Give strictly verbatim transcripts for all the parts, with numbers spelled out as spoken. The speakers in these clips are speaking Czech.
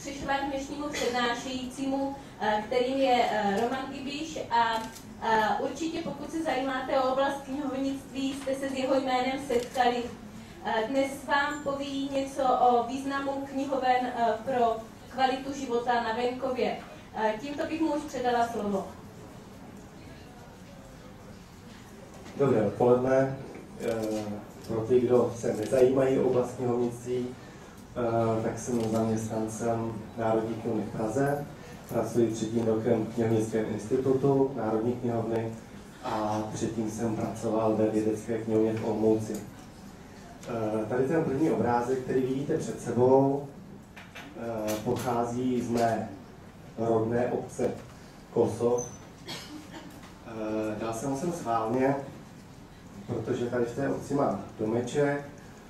přišla k dnešnímu přednášejícímu, kterým je Roman Gibiš a určitě pokud se zajímáte o oblast knihovnictví, jste se s jeho jménem setkali. Dnes vám poví něco o významu knihoven pro kvalitu života na venkově. Tímto bych mu už předala slovo. Dobré odpoledne. Pro ty, kdo se nezajímají o oblast knihovnictví, tak jsem zaměstnancem Národní knihovny v Praze. Pracuji třetím rokem v Knihovnickém institutu Národní knihovny a předtím jsem pracoval ve vědecké knihovně v Olomouci. Tady ten první obrázek, který vidíte před sebou, pochází z mé rodné obce Kosov. Dal jsem ho sem schválně, protože tady v té obci mám domeček,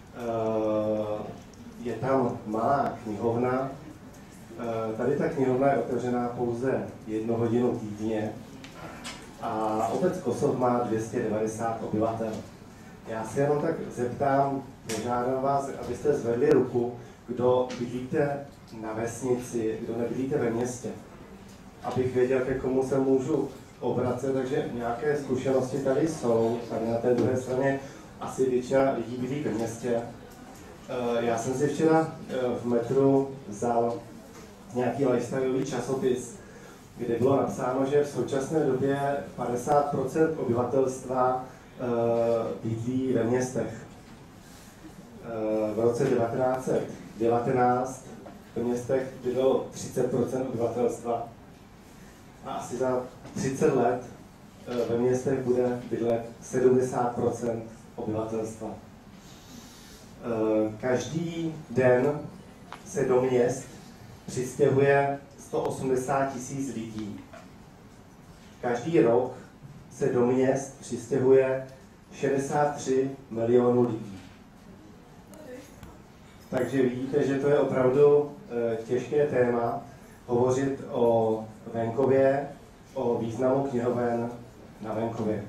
je tam malá knihovna. Tady ta knihovna je otevřená pouze jednu hodinu týdně a obec Kosov má dvě stě devadesát obyvatel. Já se jenom tak zeptám, požádám vás, abyste zvedli ruku, kdo bydlíte na vesnici, kdo nebydlíte ve městě, abych věděl, ke komu se můžu obracet, takže nějaké zkušenosti tady jsou. Tady na té druhé straně asi většina lidí bydlí ve městě. Já jsem si včera v metru vzal nějaký lifestyleový časopis, kde bylo napsáno, že v současné době padesát procent obyvatelstva bydlí ve městech. V roce devatenáct set devatenáct ve městech bydlelo třicet procent obyvatelstva a asi za třicet let ve městech bude bydlet sedmdesát procent obyvatelstva. Každý den se do měst přistěhuje sto osmdesát tisíc lidí. Každý rok se do měst přistěhuje šedesát tři milionů lidí. Takže vidíte, že to je opravdu těžké téma hovořit o venkově, o významu knihoven na venkově.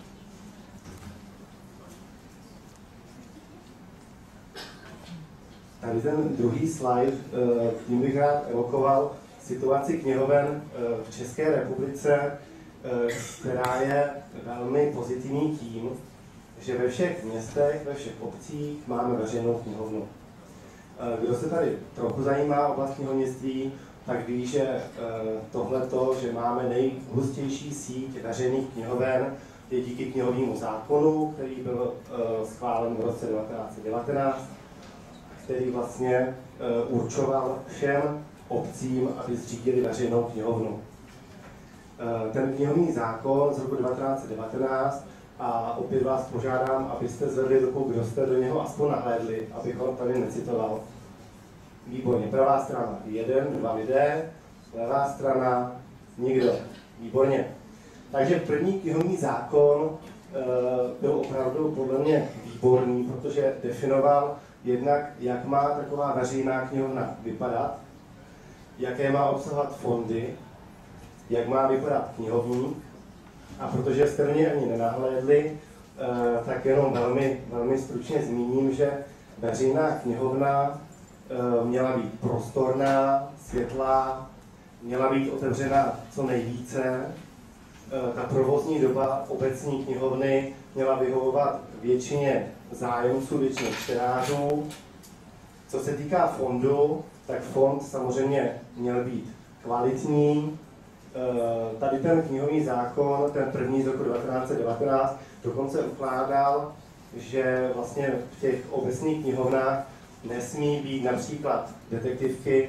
Tady ten druhý slide, tím bych rád evokoval situaci knihoven v České republice, která je velmi pozitivní tím, že ve všech městech, ve všech obcích máme veřejnou knihovnu. Kdo se tady trochu zajímá o oblast knihovnictví, tak ví, že tohleto, že máme nejhustější síť veřejných knihoven, je díky knihovnímu zákonu, který byl schválen v roce devatenáct set devatenáct, který vlastně určoval všem obcím, aby zřídili veřejnou knihovnu. Ten knihovní zákon z roku devatenáct set devatenáct, a opět vás požádám, abyste zvedli ruku, kdo jste do něho aspoň nahlédli, abych ho tady necitoval. Výborně, pravá strana jeden, dva lidé, levá strana nikdo. Výborně. Takže první knihovní zákon e, byl opravdu podle mě výborný, protože definoval jednak, jak má taková veřejná knihovna vypadat, jaké má obsahovat fondy, jak má vypadat knihovník. A protože jste mě ani nenahlédli, tak jenom velmi, velmi stručně zmíním, že veřejná knihovna měla být prostorná, světlá, měla být otevřena co nejvíce. Ta provozní doba obecní knihovny měla vyhovovat většině zájemců, většině čtenářů. Co se týká fondu, tak fond samozřejmě měl být kvalitní. Tady ten knihovní zákon, ten první z roku devatenáct set devatenáct, dokonce ukládal, že vlastně v těch obecních knihovnách nesmí být například detektivky,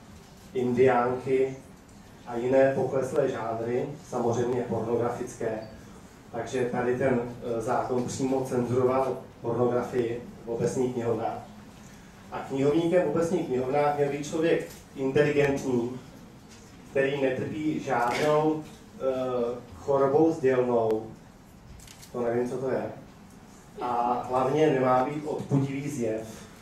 indiánky a jiné pokleslé žánry, samozřejmě pornografické. Takže tady ten zákon přímo cenzuroval pornografii v obecních knihovnách. A knihovníkem v obecních knihovnách měl být člověk inteligentní, který netrpí žádnou uh, chorobou sdělnou, to nevím, co to je, a hlavně nemá být odpudivý zjev.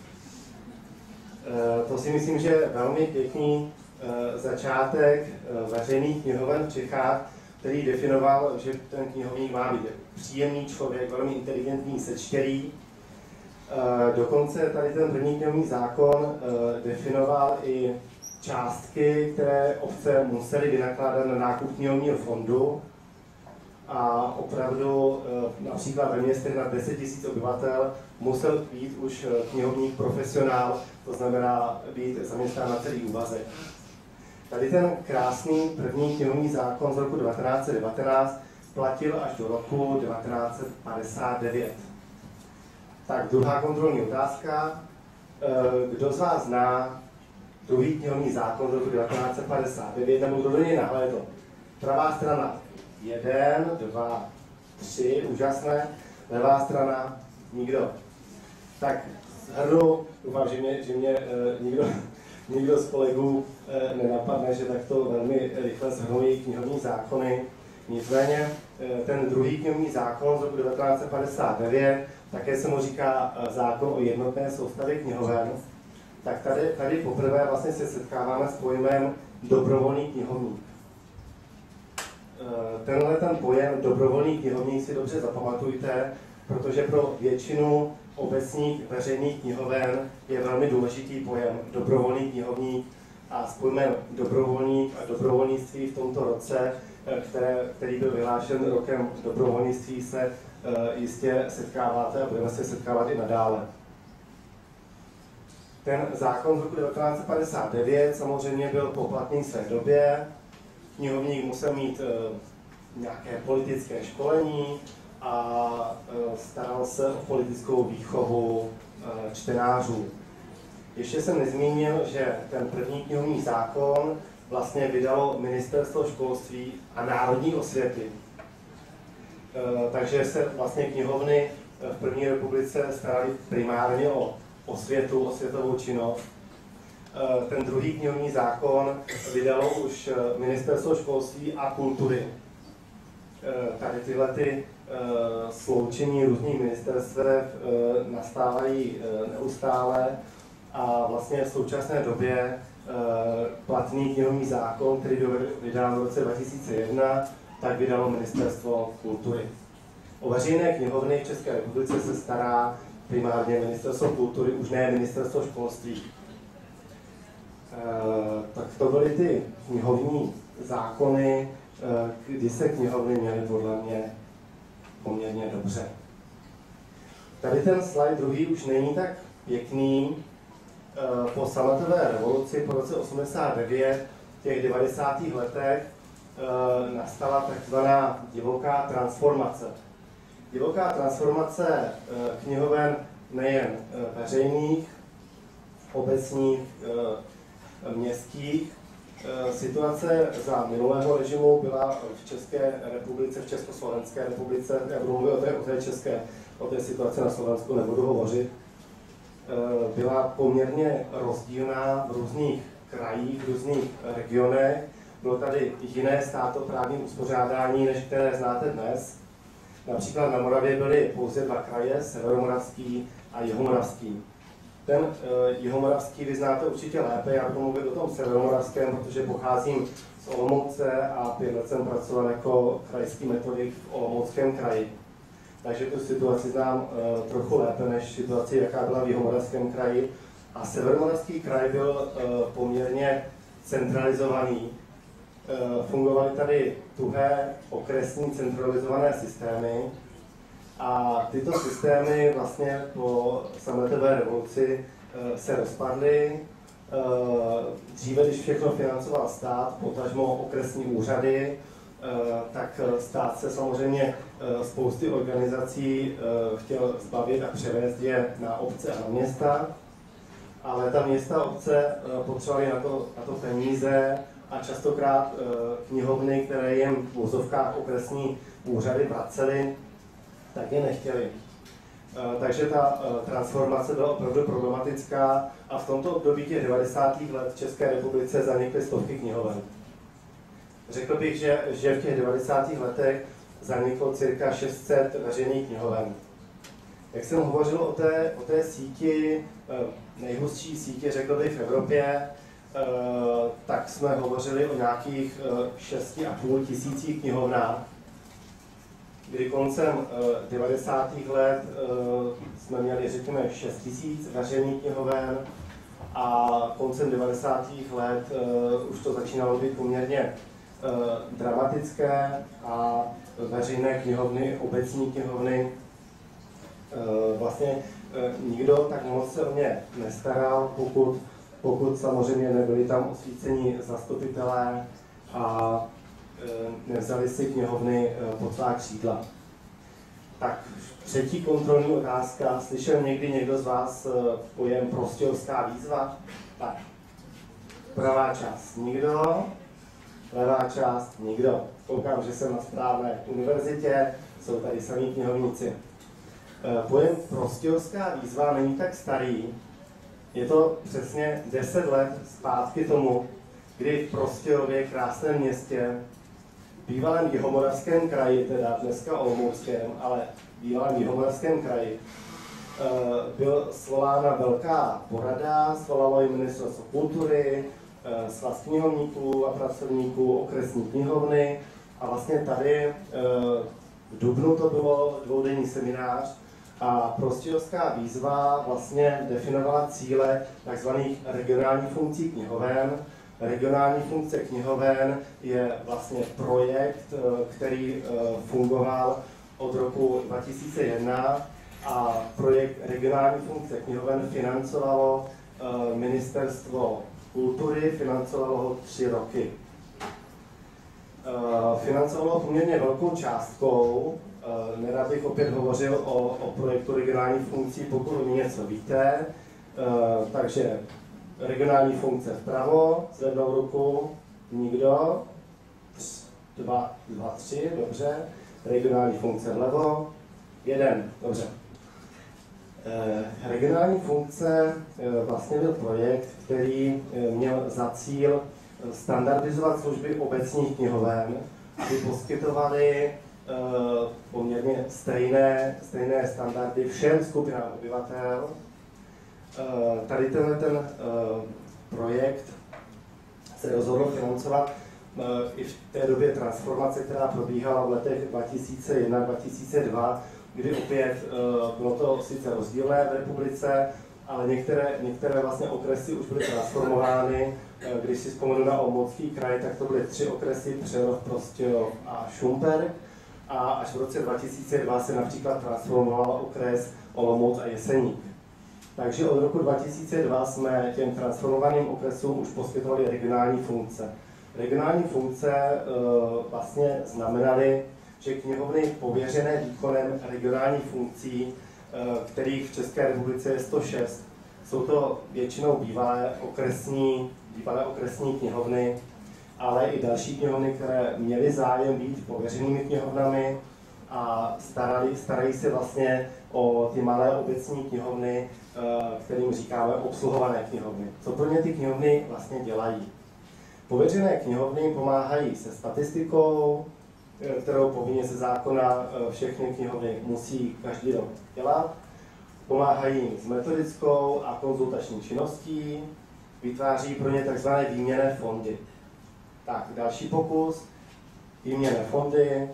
Uh, to si myslím, že je velmi pěkný uh, začátek uh, veřejných knihoven v Čechách, který definoval, že ten knihovník má být příjemný člověk, velmi inteligentní, sečtělý. Uh, dokonce tady ten první knihovní zákon uh, definoval i částky, které obce musely vynakládat na nákup knihovního fondu. A opravdu například ve městech nad deset tisíc obyvatel musel být už knihovník profesionál, to znamená být zaměstnán na celý úvazek. Tady ten krásný první knihovní zákon z roku devatenáct set devatenáct platil až do roku devatenáct set padesát devět. Tak druhá kontrolní otázka. Kdo z vás zná druhý knihovní zákon z roku devatenáct set padesát devět, nebo kdo do něj nahlédl? Pravá strana jeden, dva, tři, úžasné. Levá strana nikdo. Tak shrnu, doufám, že mě, že mě e, nikdo, nikdo z kolegů e, nenapadne, že takto velmi rychle shrnují knihovní zákony. Nicméně e, ten druhý knihovní zákon z roku devatenáct set padesát devět, také se mu říká e, zákon o jednotné soustavě knihoven, tak tady, tady poprvé vlastně se setkáváme s pojmem dobrovolný knihovník. Tenhle ten pojem dobrovolný knihovník si dobře zapamatujte, protože pro většinu obecních veřejných knihoven je velmi důležitý pojem dobrovolný knihovník a s pojmem dobrovolník a dobrovolnictví v tomto roce, které, který byl vyhlášen rokem dobrovolnictví, se jistě setkáváte a budeme se setkávat i nadále. Ten zákon z roku devatenáct set padesát devět samozřejmě byl poplatný své době. Knihovník musel mít e, nějaké politické školení a e, staral se o politickou výchovu e, čtenářů. Ještě jsem nezmínil, že ten první knihovní zákon vlastně vydalo Ministerstvo školství a národní osvěty. E, takže se vlastně knihovny v první republice staraly primárně o osvětu, osvětovou činnost. Ten druhý knihovní zákon vydalo už Ministerstvo školství a kultury. Tady tyhle ty sloučení různých ministerstev nastávají neustále a vlastně v současné době platný knihovní zákon, který byl vydán v roce dva tisíce jedna, tak vydalo Ministerstvo kultury. O veřejné knihovny v České republice se stará primárně Ministerstvo kultury, už ne Ministerstvo školství. Uh, tak to byly ty knihovní zákony, uh, kdy se knihovny měly podle mě poměrně dobře. Tady ten slide druhý už není tak pěkný. Uh, po sametové revoluci po roce osmdesát devět, v těch devadesátých letech, uh, nastala takzvaná divoká transformace. Divoká transformace uh, knihoven nejen uh, veřejných, obecních, uh, městských. Situace za minulého režimu byla v České republice, v Československé republice, já budu mluvit o té, o té české, o té situaci na Slovensku nebudu hovořit, byla poměrně rozdílná v různých krajích, v různých regionech. Bylo tady jiné státoprávní uspořádání, než které znáte dnes. Například na Moravě byly pouze dva kraje, Severomoravský a Jihomoravský. Ten uh, jihomoravský vy znáte určitě lépe, já budu mluvit o tom severomoravském, protože pocházím z Olomouce a pět let jsem pracoval jako krajský metodik v Olomouckém kraji. Takže tu situaci znám uh, trochu lépe než situaci, jaká byla v jihomoravském kraji. A severomoravský kraj byl uh, poměrně centralizovaný. Uh, fungovaly tady tuhé okresní centralizované systémy. A tyto systémy vlastně po sametové revoluci e, se rozpadly. E, dříve, když všechno financoval stát, potažmo okresní úřady, e, tak stát se samozřejmě e, spousty organizací e, chtěl zbavit a převést je na obce a na města. Ale ta města a obce e, potřebovaly na to, na to peníze a častokrát e, knihovny, které jim v úzovkách okresní úřady vracely, tak je nechtěli. Takže ta transformace byla opravdu problematická a v tomto období těch devadesátých let v České republice zanikly stovky knihoven. Řekl bych, že, že v těch devadesátých letech zaniklo cirka šest set veřejných knihoven. Jak jsem hovořil o té, o té síti, nejhustší sítě, řekl bych v Evropě, tak jsme hovořili o nějakých šesti a půl tisících knihovnách, kdy koncem uh, devadesátých let uh, jsme měli, řekněme, šest tisíc veřejných knihoven a koncem devadesátých let uh, už to začínalo být poměrně uh, dramatické a veřejné knihovny, obecní knihovny, uh, vlastně uh, nikdo tak moc se o ně nestaral, pokud, pokud samozřejmě nebyli tam osvícení zastupitelé a uh, nevzali si knihovny uh, pod svá křídla. Tak, třetí kontrolní otázka. Slyšel někdy někdo z vás pojem Prostějovská výzva? Tak, pravá část nikdo, levá část nikdo. Koukám, že jsem na správné univerzitě, jsou tady samí knihovníci. Pojem Prostějovská výzva není tak starý, je to přesně deset let zpátky tomu, kdy v Prostějově, krásném městě, v bývalém Jihomoravském kraji, teda dneska Olomouckém, ale v bývalém Jihomoravském kraji, byl svolána velká porada, svolalo ji Ministerstvo kultury, Svaz knihovníků a pracovníků, okresní knihovny a vlastně tady v dubnu to bylo dvoudenní seminář a Prostějovská výzva vlastně definovala cíle tzv. Regionálních funkcí knihoven. Regionální funkce knihoven je vlastně projekt, který fungoval od roku dva tisíce jedna a projekt regionální funkce knihoven financovalo Ministerstvo kultury, financovalo ho tři roky. Financovalo ho poměrně velkou částkou, nerad bych opět hovořil o, o projektu regionálních funkcí, pokud o ní něco víte, takže regionální funkce vpravo, zvednou ruku, nikdo, dva, dva, tři, dobře, regionální funkce vlevo, jeden, dobře. E, regionální funkce e, vlastně byl projekt, který e, měl za cíl standardizovat služby obecních knihoven, aby poskytovaly e, poměrně stejné, stejné standardy všem skupinám obyvatel. Tady tenhle ten uh, projekt se rozhodl financovat uh, i v té době transformace, která probíhala v letech dva tisíce jedna až dva tisíce dva, kdy opět uh, bylo to sice rozdílné v republice, ale některé, některé vlastně okresy už byly transformovány. Uh, když si vzpomenu na Olomoucký kraj, tak to byly tři okresy, Přerov, Prostějov a Šumperk. A až v roce dva tisíce dva se například transformoval okres Olomouc a Jeseník. Takže od roku dva tisíce dva jsme těm transformovaným okresům už poskytovali regionální funkce. Regionální funkce e, vlastně znamenaly, že knihovny pověřené výkonem regionálních funkcí, e, kterých v České republice je sto šest, jsou to většinou bývalé okresní, bývalé okresní knihovny, ale i další knihovny, které měly zájem být pověřenými knihovnami a starali, starají se vlastně o ty malé obecní knihovny, kterým říkáme obsluhované knihovny. Co pro ně ty knihovny vlastně dělají? Pověřené knihovny pomáhají se statistikou, kterou povinně ze zákona všechny knihovny musí každý rok dělat. Pomáhají jim s metodickou a konzultační činností, vytváří pro ně tzv. Výměnné fondy. Tak, další pokus. Výměnné fondy.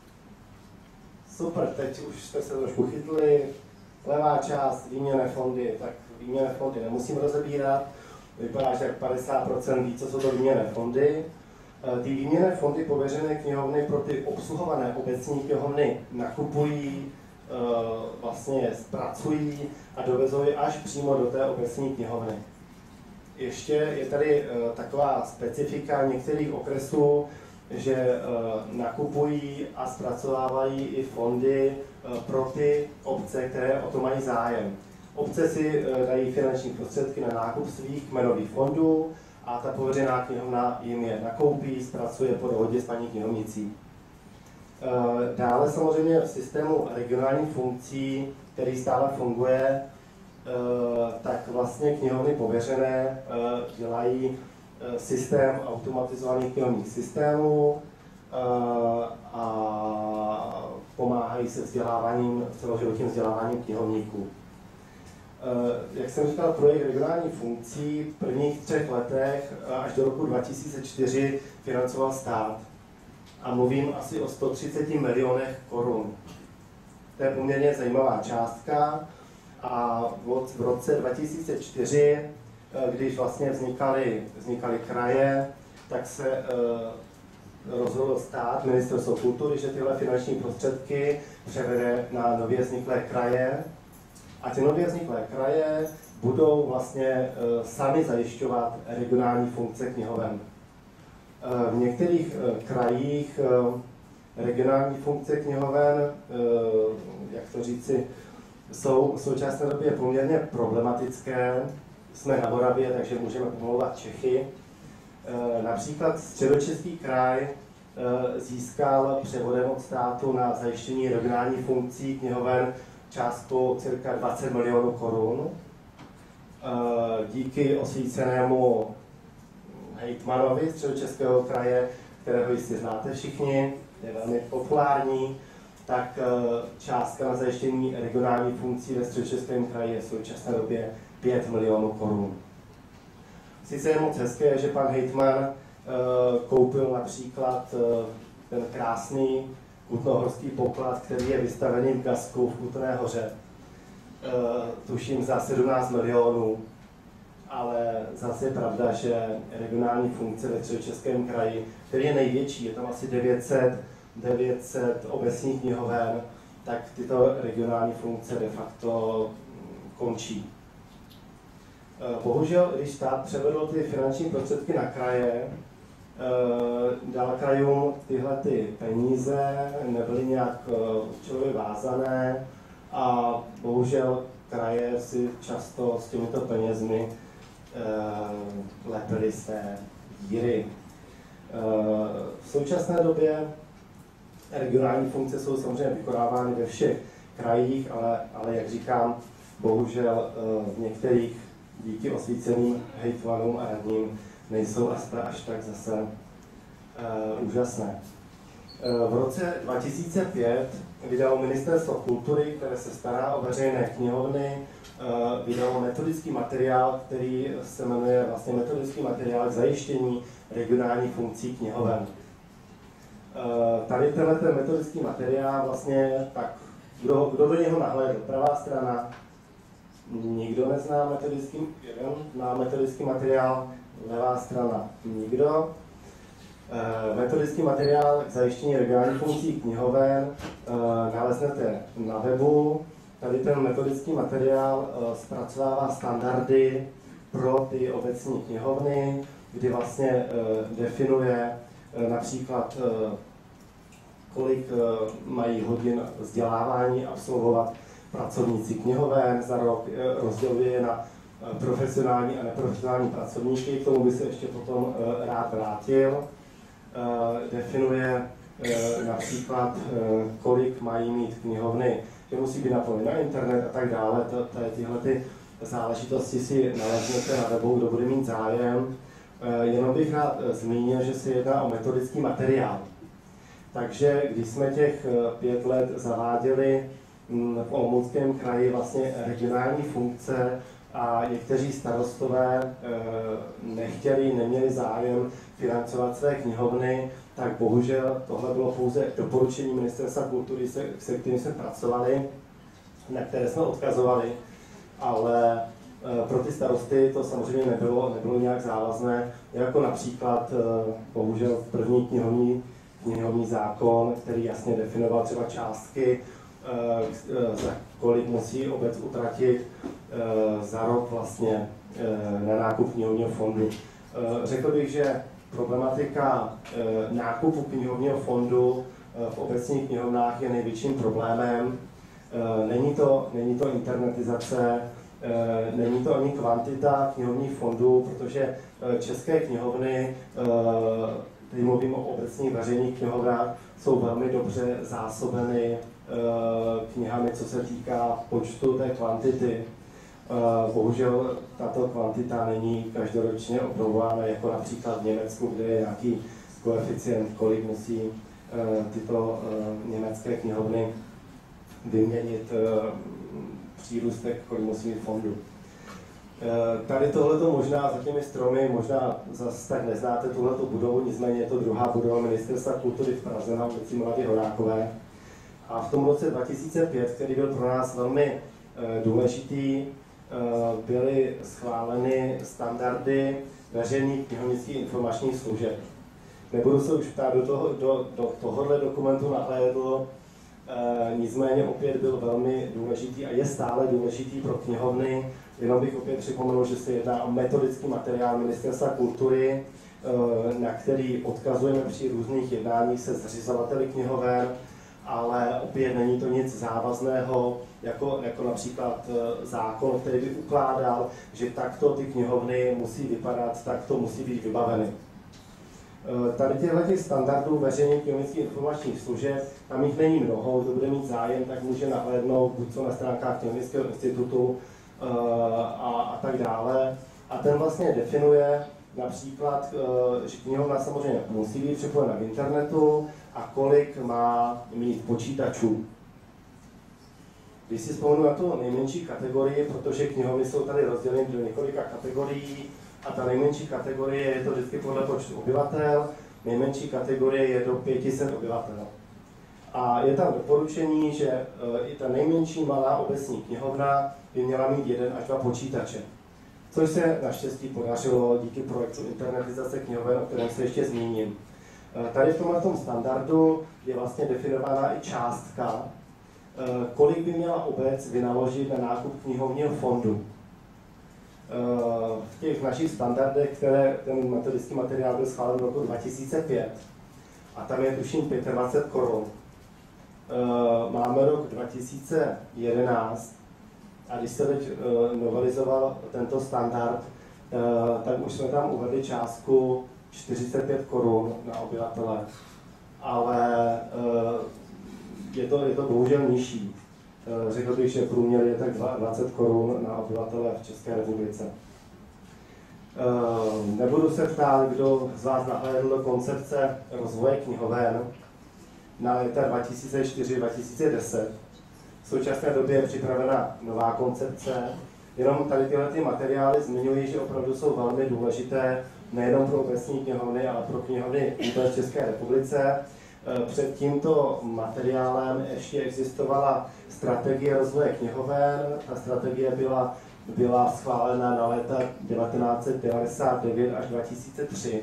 Super, teď už jste se trošku chytli. Levá část, výměnné fondy, tak výměnné fondy nemusím rozebírat. Vypadá, že padesát procent ví, co jsou to výměnné fondy. Ty výměnné fondy pověřené knihovny pro ty obsluhované obecní knihovny nakupují, vlastně zpracují a dovezou je až přímo do té obecní knihovny. Ještě je tady taková specifika některých okresů, že nakupují a zpracovávají i fondy pro ty obce, které o to mají zájem. Obce si dají finanční prostředky na nákup svých kmenových fondů a ta pověřená knihovna jim je nakoupí, zpracuje po dohodě s paní knihovnicí. Dále samozřejmě v systému regionálních funkcí, který stále funguje, tak vlastně knihovny pověřené dělají systém automatizovaných knihovních systémů a pomáhají se vzděláváním, celoživotním vzděláváním knihovníků. Jak jsem říkal, projekt regionálních funkcí v prvních třech letech až do roku dva tisíce čtyři financoval stát. A mluvím asi o sto třiceti milionech korun. To je poměrně zajímavá částka. A v roce dva tisíce čtyři když vlastně vznikaly, vznikaly kraje, tak se rozhodl stát, ministerstvo kultury, že tyhle finanční prostředky převede na nově vzniklé kraje. A ty nově vzniklé kraje budou vlastně sami zajišťovat regionální funkce knihoven. V některých krajích regionální funkce knihoven, jak to říci, jsou v současné době poměrně problematické. Jsme na Moravě, takže můžeme pomlouvat Čechy. Například Středočeský kraj získal převodem od státu na zajištění regionální funkcí knihoven částku cirka dvacet milionů korun. Díky osvícenému hejtmanovi Středočeského kraje, kterého jistě znáte všichni, je velmi populární, tak částka na zajištění regionální funkcí ve Středočeském kraji je v současné době pět milionů korun. Sice je moc hezké, že pan hejtman koupil například ten krásný kutnohorský poklad, který je vystavený v Gasku v Kutné Hoře, tuším za sedmnáct milionů, ale zase je pravda, že regionální funkce ve Středočeském kraji, který je největší, je tam asi devět set obecních knihoven, tak tyto regionální funkce de facto končí. Bohužel, když stát převedl ty finanční prostředky na kraje, dal krajům tyhle ty peníze, nebyly nějak účelově vázané a bohužel kraje si často s těmito penězmi lepily své díry. V současné době regionální funkce jsou samozřejmě vykonávány ve všech krajích, ale, ale jak říkám, bohužel v některých díky osvíceným hejtmanům a radním nejsou až tak zase uh, úžasné. Uh, v roce dva tisíce pět vydalo Ministerstvo kultury, které se stará o veřejné knihovny, uh, vydalo metodický materiál, který se jmenuje vlastně metodický materiál k zajištění regionálních funkcí knihoven. Uh, tady tenhle ten metodický materiál vlastně, tak kdo, kdo do něho nahlédl? Pravá strana, nikdo nezná metodický, jeden zná metodický materiál, levá strana nikdo. E, metodický materiál k zajištění regionálních funkcí knihoven e, naleznete na webu. Tady ten metodický materiál e, zpracovává standardy pro ty obecní knihovny, kdy vlastně e, definuje e, například e, kolik e, mají hodin vzdělávání absolvovat pracovníci knihoven za rok, rozděluje je na profesionální a neprofesionální pracovníky, k tomu by se ještě potom rád vrátil. Definuje například, kolik mají mít knihovny, že musí být napojeny na internet a tak dále. Tyhle ty záležitosti si naleznete na webu, kdo bude mít zájem. Jenom bych rád zmínil, že se jedná o metodický materiál. Takže když jsme těch pět let zaváděli v Olomouckém kraji vlastně regionální funkce a někteří starostové nechtěli, neměli zájem financovat své knihovny, tak bohužel tohle bylo pouze doporučení Ministerstva kultury, se, se kterým jsme pracovali, na které jsme odkazovali, ale pro ty starosty to samozřejmě nebylo, nebylo nějak závazné, jako například bohužel první knihovní, knihovní zákon, který jasně definoval třeba částky, za kolik musí obec utratit za rok vlastně na nákup knihovního fondu. Řekl bych, že problematika nákupu knihovního fondu v obecních knihovnách je největším problémem. Není to, není to internetizace, není to ani kvantita knihovních fondů, protože české knihovny, teď mluvím o obecních veřejných knihovnách, jsou velmi dobře zásobeny knihami, co se týká počtu té kvantity. Bohužel tato kvantita není každoročně obnovována, jako například v Německu, kde je nějaký koeficient, kolik musí tyto německé knihovny vyměnit přírůstek, kolik musí mít fondu. Tady tohleto možná za těmi stromy, možná zase tak neznáte tuhleto budovu, nicméně je to druhá budova Ministerstva kultury v Praze na ulici Milady Horákové. A v tom roce dva tisíce pět, který byl pro nás velmi důležitý, byly schváleny standardy veřejných knihovnických informačních služeb. Nebudu se už ptát, do, toho, do, do tohohle dokumentu nahlédl, e, nicméně opět byl velmi důležitý a je stále důležitý pro knihovny. Jenom bych opět připomenul, že se jedná o metodický materiál Ministerstva kultury, e, na který odkazujeme při různých jednáních se zřizovateli knihoven, ale opět není to nic závazného, jako, jako například zákon, který by ukládal, že takto ty knihovny musí vypadat, takto musí být vybaveny. Tady těchto standardů veřejných knihovnických informačních služeb, tam jich není mnoho, kdo bude mít zájem, tak může nahlédnout buď co na stránkách Knihovnického institutu a, a tak dále. A ten vlastně definuje například, že knihovna samozřejmě musí být připojena k internetu a kolik má mít počítačů. Když si vzpomenu na tu nejmenší kategorii, protože knihovny jsou tady rozděleny do několika kategorií, a ta nejmenší kategorie je to vždycky podle počtu obyvatel, nejmenší kategorie je do pět set obyvatel. A je tam doporučení, že i ta nejmenší malá obecní knihovna by měla mít jeden až dva počítače. Což se naštěstí podařilo díky projektu internetizace knihoven, o kterém se ještě zmíním. Tady v tomto standardu je vlastně definována i částka, kolik by měla obec vynaložit na nákup knihovního fondu. V těch našich standardech, které ten metodický materiál byl schválen v roku dva tisíce pět, a tam je tuším dvacet pět korun. Máme rok dva tisíce jedenáct a když se teď novelizoval tento standard, tak už jsme tam uvedli částku čtyřicet pět korun na obyvatele, ale je to, je to bohužel nižší. Řekl bych, že průměr je tak dvacet korun na obyvatele v České republice. Nebudu se ptát, kdo z vás nahlédl do koncepce rozvoje knihoven na léta dva tisíce čtyři až dva tisíce deset. V současné době je připravena nová koncepce. Jenom tady tyhle ty materiály zmiňují, že opravdu jsou velmi důležité nejenom pro obecní knihovny, ale pro knihovny vůbec v České republice. Před tímto materiálem ještě existovala strategie rozvoje knihoven. Ta strategie byla, byla schválena na léta devatenáct set devadesát devět až dva tisíce tři.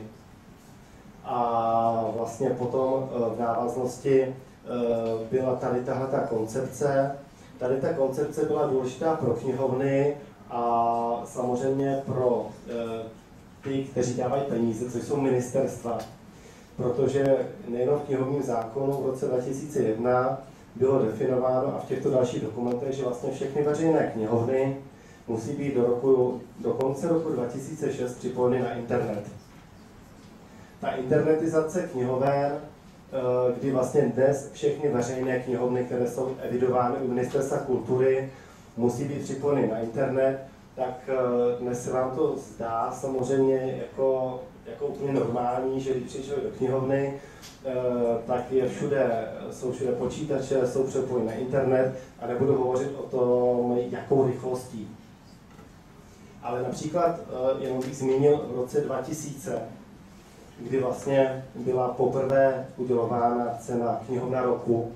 A vlastně potom v návaznosti byla tady tahleta koncepce. Tady ta koncepce byla důležitá pro knihovny a samozřejmě pro ty, kteří dávají peníze, což jsou ministerstva. Protože nejen v knihovním zákonu v roce dva tisíce jedna bylo definováno a v těchto dalších dokumentech, že vlastně všechny veřejné knihovny musí být do, roku, do konce roku dva tisíce šest připojeny na internet. Ta internetizace knihoven, kdy vlastně dnes všechny veřejné knihovny, které jsou evidovány u Ministerstva kultury, musí být připojeny na internet, tak dnes se vám to zdá samozřejmě jako jako úplně normální, že když přišli do knihovny, tak je všude, jsou všude počítače, jsou přepojeny na internet a nebudu hovořit o tom, jakou rychlostí. Ale například, jenom bych zmínil v roce dva tisíce, kdy vlastně byla poprvé udělována cena knihovna roku,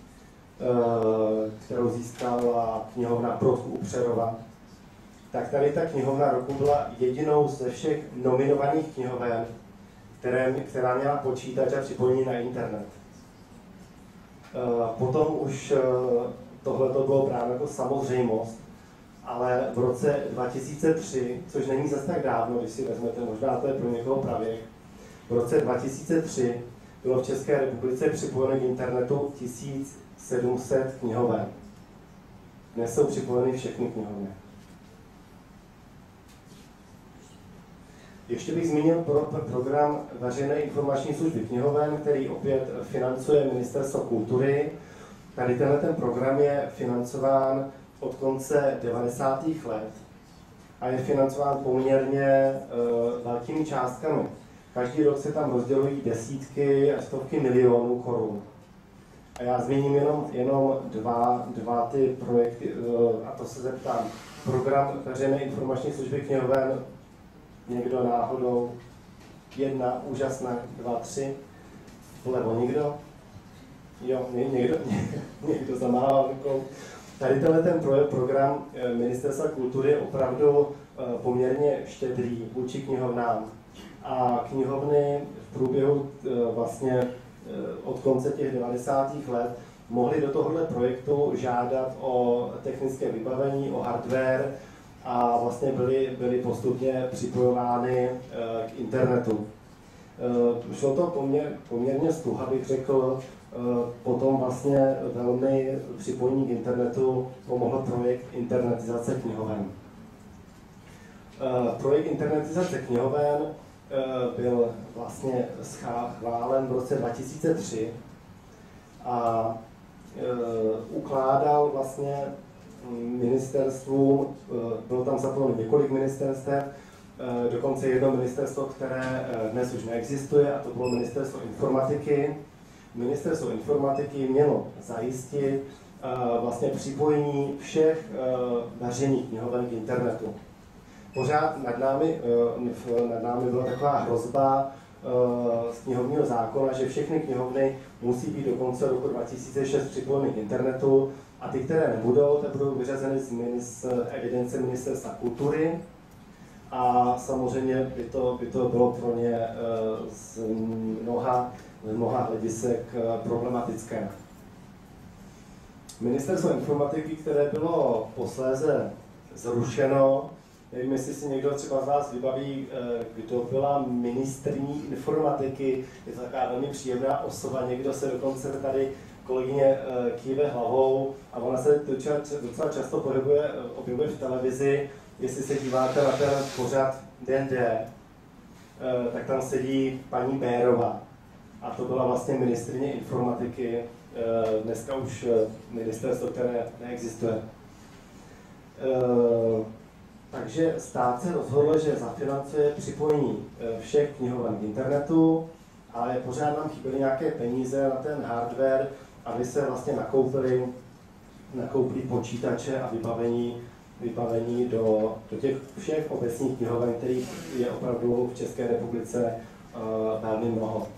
kterou získala knihovna Brodku u Přerova, tak tady ta knihovna roku byla jedinou ze všech nominovaných knihoven, které, která měla počítač a připojení na internet. Potom už tohle bylo bráno jako samozřejmost, ale v roce dva tisíce tři, což není zase tak dávno, když si vezmete, možná to je pro někoho pravěk, v roce dva tisíce tři bylo v České republice připojeno k internetu tisíc sedm set knihoven. Dnes jsou připojeny všechny knihovny. Ještě bych zmínil pro program veřejné informační služby knihoven, který opět financuje Ministerstvo kultury. Tady tenhle ten program je financován od konce devadesátých let a je financován poměrně uh, velkými částkami. Každý rok se tam rozdělují desítky a stovky milionů korun. A já zmíním jenom, jenom dva, dva ty projekty, uh, a to se zeptám. Program veřejné informační služby knihoven, někdo náhodou, jedna, úžasná, dva, tři, vlevo nikdo, jo, někdo, někdo zamával rukou. tady tenhle ten pro, program Ministerstva kultury je opravdu poměrně štědrý vůči knihovnám. A knihovny v průběhu vlastně od konce těch devadesátých let mohly do tohohle projektu žádat o technické vybavení, o hardware a vlastně byly, byly postupně připojovány k internetu. Šlo to poměr, poměrně stuha, bych řekl, potom vlastně velmi připojení k internetu pomohl projekt internetizace knihoven. Projekt internetizace knihoven byl vlastně schválen v roce dva tisíce tři a ukládal vlastně ministerstvům, bylo tam zapojeno několik ministerstev, dokonce jedno ministerstvo, které dnes už neexistuje, a to bylo Ministerstvo informatiky. Ministerstvo informatiky mělo zajistit vlastně připojení všech veřejných knihoven k internetu. Pořád nad námi, nad námi byla taková hrozba z knihovního zákona, že všechny knihovny musí být do konce roku dva tisíce šest připojeny k internetu a ty, které nebudou, tak budou vyřazeny z evidence Ministerstva kultury. A samozřejmě by to, by to bylo pro ně z mnoha, z mnoha hledisek problematické. Ministerstvo informatiky, které bylo posléze zrušeno, nevím, jestli si někdo třeba z vás vybaví, kdo byla ministryní informatiky, je to taková velmi příjemná osoba, někdo se dokonce tady kolegyně kýve hlavou a ona se docela často pohybuje, objevuje v televizi. Jestli se díváte na ten pořad D N D, tak tam sedí paní Bérová. A to byla vlastně ministryně informatiky, dneska už ministerstvo, které neexistuje. Takže stát se rozhodl, že zafinancuje připojení všech knihoven k internetu, ale pořád nám chyběly nějaké peníze na ten hardware, aby se vlastně nakoupili, nakoupili počítače a vybavení vybavení do, do těch všech obecních knihoven, kterých je opravdu v České republice uh, velmi mnoho. Uh,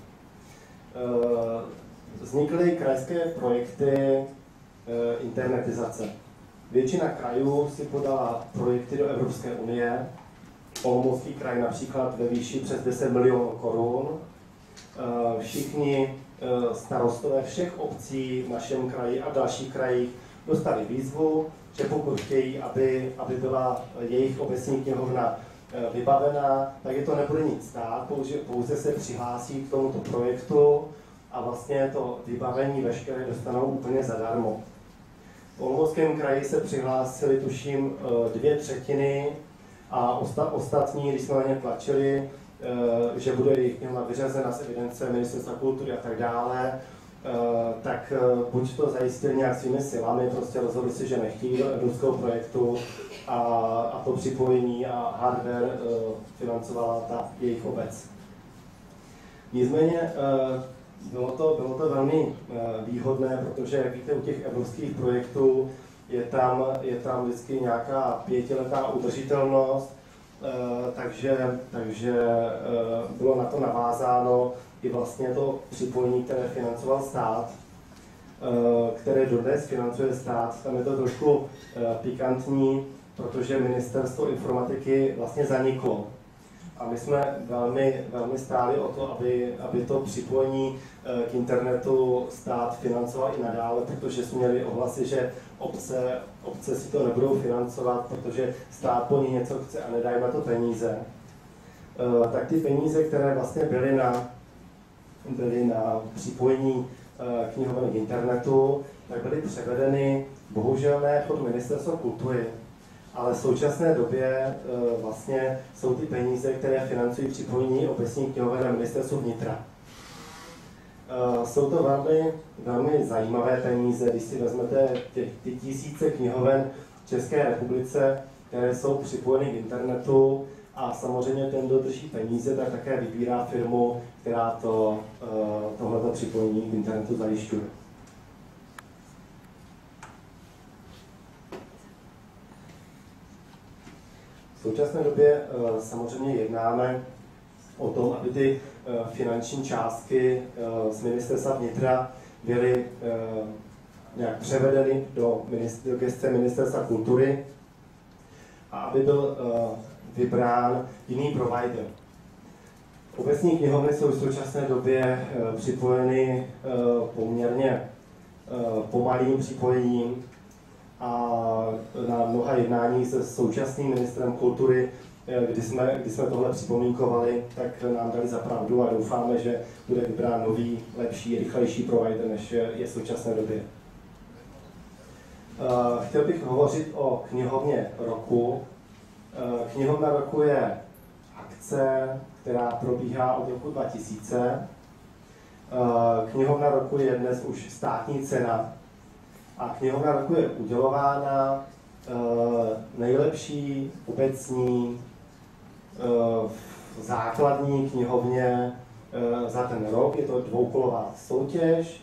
vznikly krajské projekty uh, internetizace. Většina krajů si podala projekty do Evropské unie. Olomoucký kraj například ve výši přes deset milionů korun. Uh, všichni uh, starostové všech obcí v našem kraji a v dalších krajích dostali výzvu, že pokud chtějí, aby, aby byla jejich obecní knihovna vybavená, tak je to nebude nic stát, pouze, pouze se přihlásí k tomuto projektu a vlastně to vybavení veškeré dostanou úplně zadarmo. V Olomouckém kraji se přihlásili, tuším, dvě třetiny a osta, ostatní, když jsme na ně tlačili, že bude jejich knihovna vyřazena z evidence Ministerstva kultury a tak dále, Uh, tak uh, buď to zajistili nějak svými silami, prostě rozhodli si, že nechtějí do evropského projektu a, a to připojení a hardware uh, financovala ta jejich obec. Nicméně uh, bylo, to, bylo to velmi uh, výhodné, protože, jak víte, u těch evropských projektů je tam, je tam vždycky nějaká pětiletá udržitelnost, uh, takže, takže uh, bylo na to navázáno i vlastně to připojení, které financoval stát, které dodnes financuje stát. Tam je to trošku pikantní, protože Ministerstvo informatiky vlastně zaniklo. A my jsme velmi, velmi stáli o to, aby, aby to připojení k internetu stát financoval i nadále, protože jsme měli ohlasy, že obce, obce si to nebudou financovat, protože stát po ní něco chce a nedají na to peníze. Tak ty peníze, které vlastně byly na byly na připojení knihoven k internetu, tak byly převedeny bohužel ne pod Ministerstvo kultury, ale v současné době vlastně jsou ty peníze, které financují připojení obecních knihoven na Ministerstvu vnitra. Jsou to velmi, velmi zajímavé peníze, když si vezmete ty, ty tisíce knihoven v České republice, které jsou připojeny k internetu, a samozřejmě ten, kdo drží peníze, tak také vybírá firmu, která to, tohleto připojení k internetu zajišťuje. V současné době samozřejmě jednáme o tom, aby ty finanční částky z Ministerstva vnitra byly nějak převedeny do, ministr, do gesce Ministerstva kultury a aby byl vybrán jiný provider. Obecní knihovny jsou v současné době připojeny poměrně pomalým připojením a na mnoha jednání se současným ministrem kultury, kdy jsme, kdy jsme tohle připomínkovali, tak nám dali za pravdu a doufáme, že bude vybrán nový, lepší, rychlejší provider, než je v současné době. Chtěl bych hovořit o knihovně roku. Knihovna roku je akce, která probíhá od roku dva tisíce. Knihovna roku je dnes už státní cena a knihovna roku je udělována nejlepší obecní základní knihovně za ten rok. Je to dvoukolová soutěž.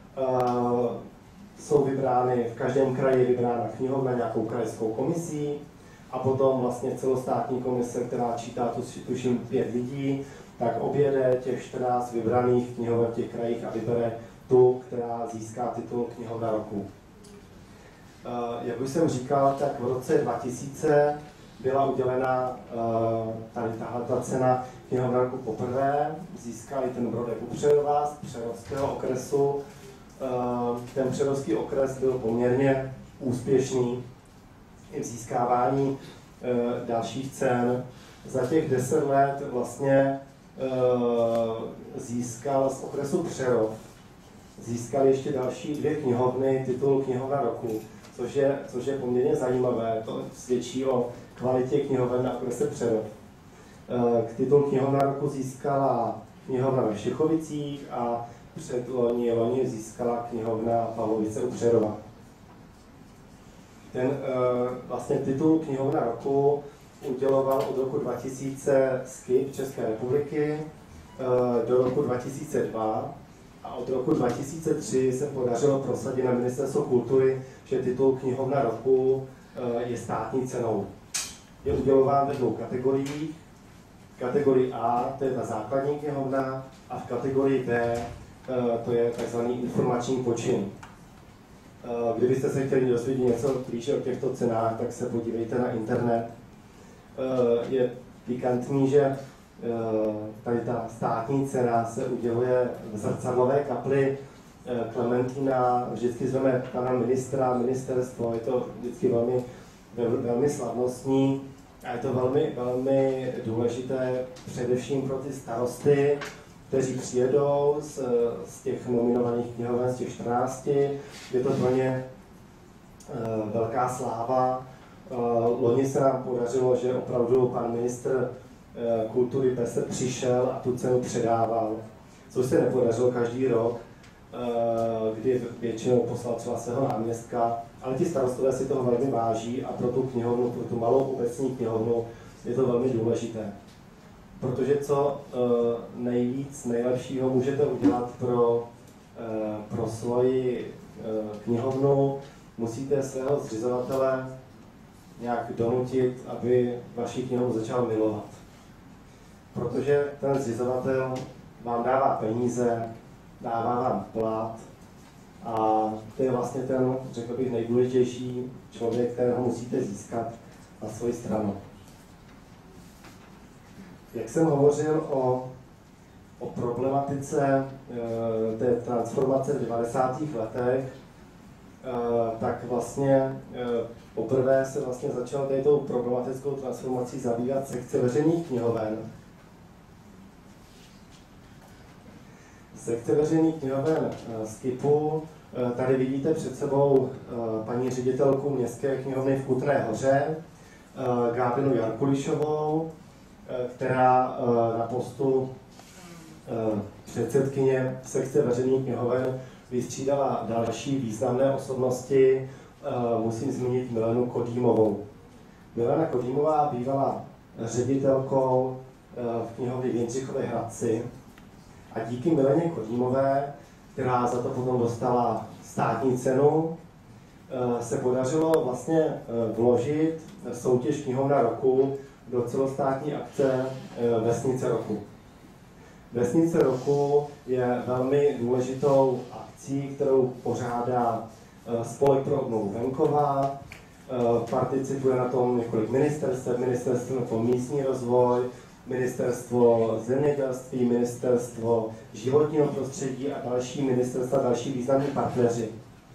Jsou vybrány, v každém kraji je vybrána knihovna nějakou krajskou komisí a potom vlastně celostátní komise, která čítá tu, tuším pět lidí, tak objede těch čtrnáct vybraných knihoven v těch krajích a vybere tu, která získá titul knihovna roku. Jak už jsem říkal, tak v roce dva tisíce byla udělena tady tahle cena knihovna roku poprvé. Získali ten Brodek u Přerova z přerovského okresu. Ten přerovský okres byl poměrně úspěšný i v získávání dalších cen. Za těch deset let vlastně získal z okresu Přerov, získal ještě další dvě knihovny titul knihovna roku, což je, což je poměrně zajímavé. To svědčí o kvalitě knihoven na okrese Přerov. Titul knihovna roku získala knihovna ve Všechovicích a před loni, loni získala knihovna Pavlovice u Přerova. Ten vlastně titul knihovna roku uděloval od roku dva tisíce S K I P České republiky do roku dva tisíce dva a od roku dva tisíce tři se podařilo prosadit na Ministerstvo kultury, že titul knihovna roku je státní cenou. Je udělován ve dvou kategoriích. V kategorii A, to je ta základní knihovna, a v kategorii B, to je tzv. Informační počin. Kdybyste se chtěli dozvědět něco blíže o těchto cenách, tak se podívejte na internet. Je pikantní, že tady ta státní cena se uděluje v zrcadlové kapli Klementina, vždycky zveme pana ministra, ministerstvo, je to vždycky velmi, velmi slavnostní a je to velmi, velmi důležité především pro ty starosty, kteří přijedou z, z těch nominovaných knihoven, z těch čtrnácti. Je to pro ně uh, velká sláva. Uh, loni se nám podařilo, že opravdu pan ministr uh, kultury Pese přišel a tu cenu předával, což se nepodařilo každý rok, uh, kdy většinou poslal třeba svého náměstka, ale ti starostové si toho velmi váží a pro tu knihovnu, pro tu malou obecní knihovnu je to velmi důležité. Protože co uh, nejvíc, nejlepšího můžete udělat pro, uh, pro svoji uh, knihovnu, musíte svého zřizovatele nějak donutit, aby vaši knihovnu začal milovat. Protože ten zřizovatel vám dává peníze, dává vám plat a to je vlastně ten, řekl bych, nejdůležitější člověk, kterého musíte získat na svoji stranu. Jak jsem hovořil o, o problematice e, té transformace v devadesátých letech, e, tak vlastně e, poprvé se vlastně začal tou problematickou transformací zabývat sekce veřejných knihoven. Sekce veřejných knihoven e, z Kipu. E, tady vidíte před sebou e, paní ředitelku Městské knihovny v Kutné Hoře, e, Gábinu Jarkulišovou, která na postu předsedkyně sekce veřejných knihoven vystřídala další významné osobnosti. Musím zmínit Milenu Kodýmovou. Milena Kodýmová bývala ředitelkou v knihovně v Jindřichově Hradci a díky Mileně Kodýmové, která za to potom dostala státní cenu, se podařilo vlastně vložit soutěž knihovna roku do celostátní akce Vesnice roku. Vesnice roku je velmi důležitou akcí, kterou pořádá Spolek pro obnovu venkova, participuje na tom několik ministerstev, ministerstvo pro místní rozvoj, ministerstvo zemědělství, ministerstvo životního prostředí a další ministerstva, další významní partneři.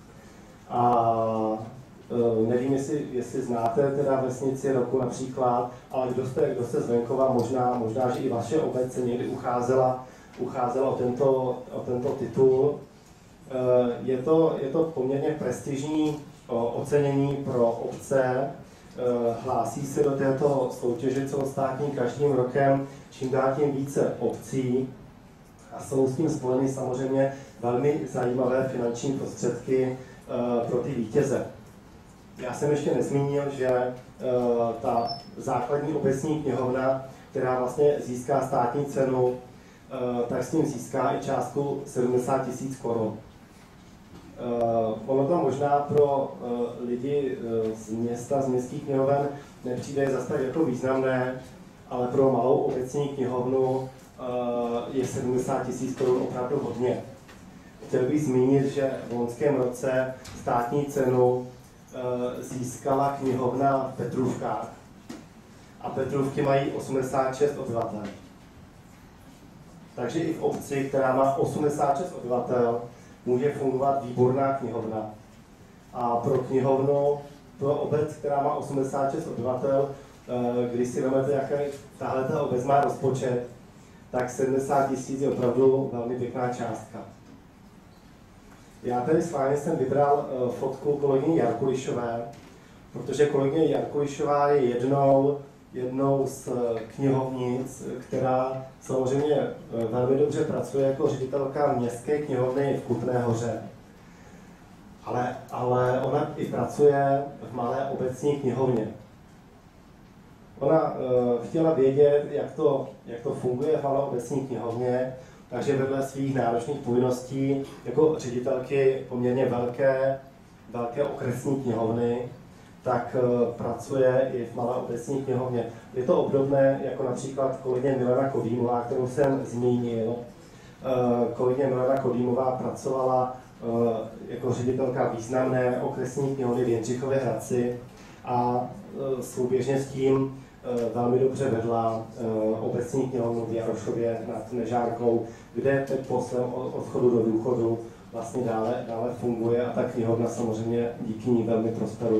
A nevím, jestli, jestli znáte teda vesnici Roku například, ale kdo jste, kdo jste z venkova, možná, možná, že i vaše obec se někdy ucházela, ucházela o tento, o tento titul. Je to, je to poměrně prestižní ocenění pro obce. Hlásí se do této soutěže celostátní každým rokem čím dál tím více obcí a jsou s tím spojeny samozřejmě velmi zajímavé finanční prostředky pro ty vítěze. Já jsem ještě nezmínil, že ta základní obecní knihovna, která vlastně získá státní cenu, tak s tím získá i částku sedmdesát tisíc korun. Uh, ono to možná pro uh, lidi uh, z města, z městských knihoven nepřijde zase tak jako významné, ale pro malou obecní knihovnu uh, je sedmdesát tisíc korun opravdu hodně. Chtěl bych zmínit, že v loňském roce státní cenu uh, získala knihovna v Petrůvkách a Petrůvky mají osmdesát šest obyvatel. Takže i v obci, která má osmdesát šest obyvatel, může fungovat výborná knihovna. A pro knihovnu, pro obec, která má osmdesát šest obyvatel, když si vezmete, jaký tahle obec má rozpočet, tak sedmdesát tisíc je opravdu velmi pěkná částka. Já tady s vámi jsem vybral fotku kolegyně Jarkulišové, protože kolegyně Jarkulišová je jednou, jednou z knihovnic, která samozřejmě velmi dobře pracuje jako ředitelka městské knihovny v Kutné Hoře. Ale, ale ona i pracuje v malé obecní knihovně. Ona uh, chtěla vědět, jak to, jak to funguje v malé obecní knihovně, takže vedle svých náročných povinností jako ředitelky poměrně velké, velké okresní knihovny, tak uh, pracuje i v malé obecní knihovně. Je to obdobné jako například kolegyně Milena Kodýmová, kterou jsem zmínil. Uh, kolegyně Milena Kodýmová pracovala uh, jako ředitelka významné okresní knihovny v Jindřichově Hradci a uh, souběžně s tím uh, velmi dobře vedla uh, obecní knihovnu v Jarošově nad Nežárkou, kde teď po svém odchodu do důchodu vlastně dále, dále funguje a ta knihovna samozřejmě díky ní velmi prosperuje.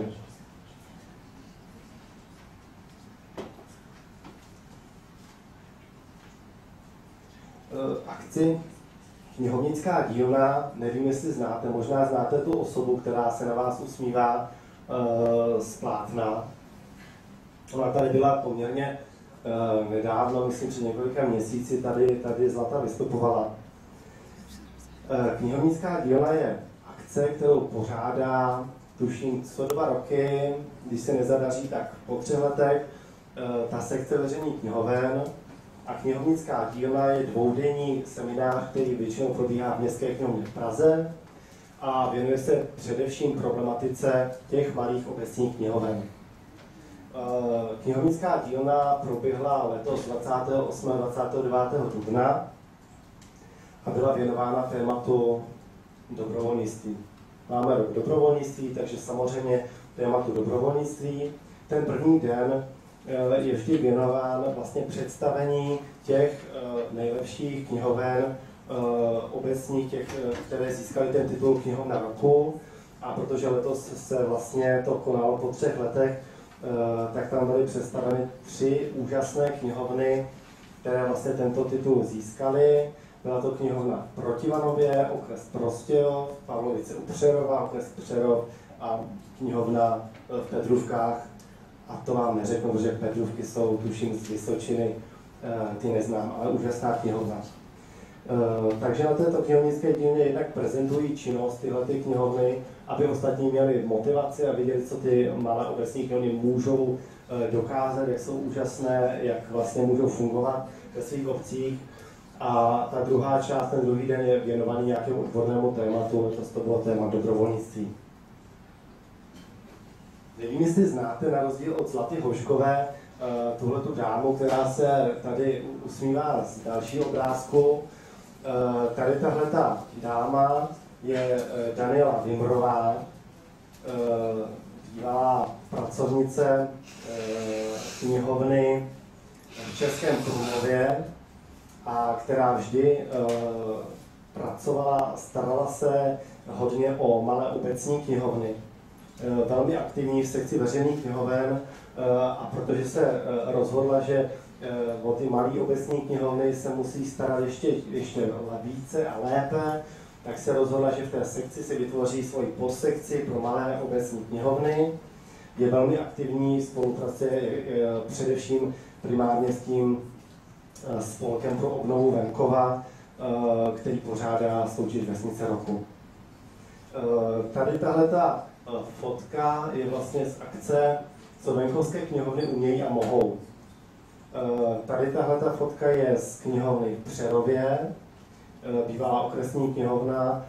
Akci Knihovnická dílna, nevím, jestli znáte, možná znáte tu osobu, která se na vás usmívá uh, z plátna. Ona tady byla poměrně uh, nedávno, myslím, že několika měsíci tady, tady Zlata vystupovala. Uh, Knihovnická dílna je akce, kterou pořádá, tuším, co dva roky, když se nezadaří, tak po třech letech, uh, ta sekce veřejných knihoven. A Knihovnická dílna je dvoudenní seminář, který většinou probíhá v Městské knihovně v Praze a věnuje se především problematice těch malých obecních knihoven. Knihovnická dílna proběhla letos dvacátého osmého a dvacátého devátého dubna a byla věnována tématu dobrovolnictví. Máme rok dobrovolnictví, takže samozřejmě tématu dobrovolnictví. Ten první den je vždy věnován vlastně představení těch uh, nejlepších knihoven uh, obecních, těch, které získaly ten titul Knihovna roku. A protože letos se vlastně to konalo po třech letech, uh, tak tam byly představeny tři úžasné knihovny, které vlastně tento titul získaly. Byla to knihovna v Protivanově, okres Prostějov, Pavlovice u Přerova, okres Přerov a knihovna v Petrůvkách. A to vám neřeknu, protože Petrůvky jsou, tuším, z Vysočiny, ty neznám, ale úžasná knihovna. Takže na této knihovnické dílně jednak prezentují činnost tyhle ty knihovny, aby ostatní měli motivaci a viděli, co ty malé obecní knihovny můžou dokázat, jak jsou úžasné, jak vlastně můžou fungovat ve svých obcích. A ta druhá část, ten druhý den je věnovaný nějakému odbornému tématu, to bylo téma dobrovolnictví. Nevím, jestli znáte, na rozdíl od Zlaty Hoškové, tuhletu dámu, která se tady usmívá z dalšího obrázku. Tady tahleta dáma je Daniela Vimrová, bývalá pracovnice knihovny v Českém Krumlově, a která vždy pracovala, starala se hodně o malé obecní knihovny. Velmi aktivní v sekci veřejných knihoven, a protože se rozhodla, že o ty malé obecní knihovny se musí starat ještě, ještě více a lépe, tak se rozhodla, že v té sekci se vytvoří svoji podsekci pro malé obecní knihovny. Je velmi aktivní, spolupracuje především primárně s tím spolkem pro obnovu venkova, který pořádá soutěž Vesnice roku. Tady tahleta fotka je vlastně z akce Co venkovské knihovny umějí a mohou. Tady tahleta fotka je z knihovny v Přerově, bývalá okresní knihovna.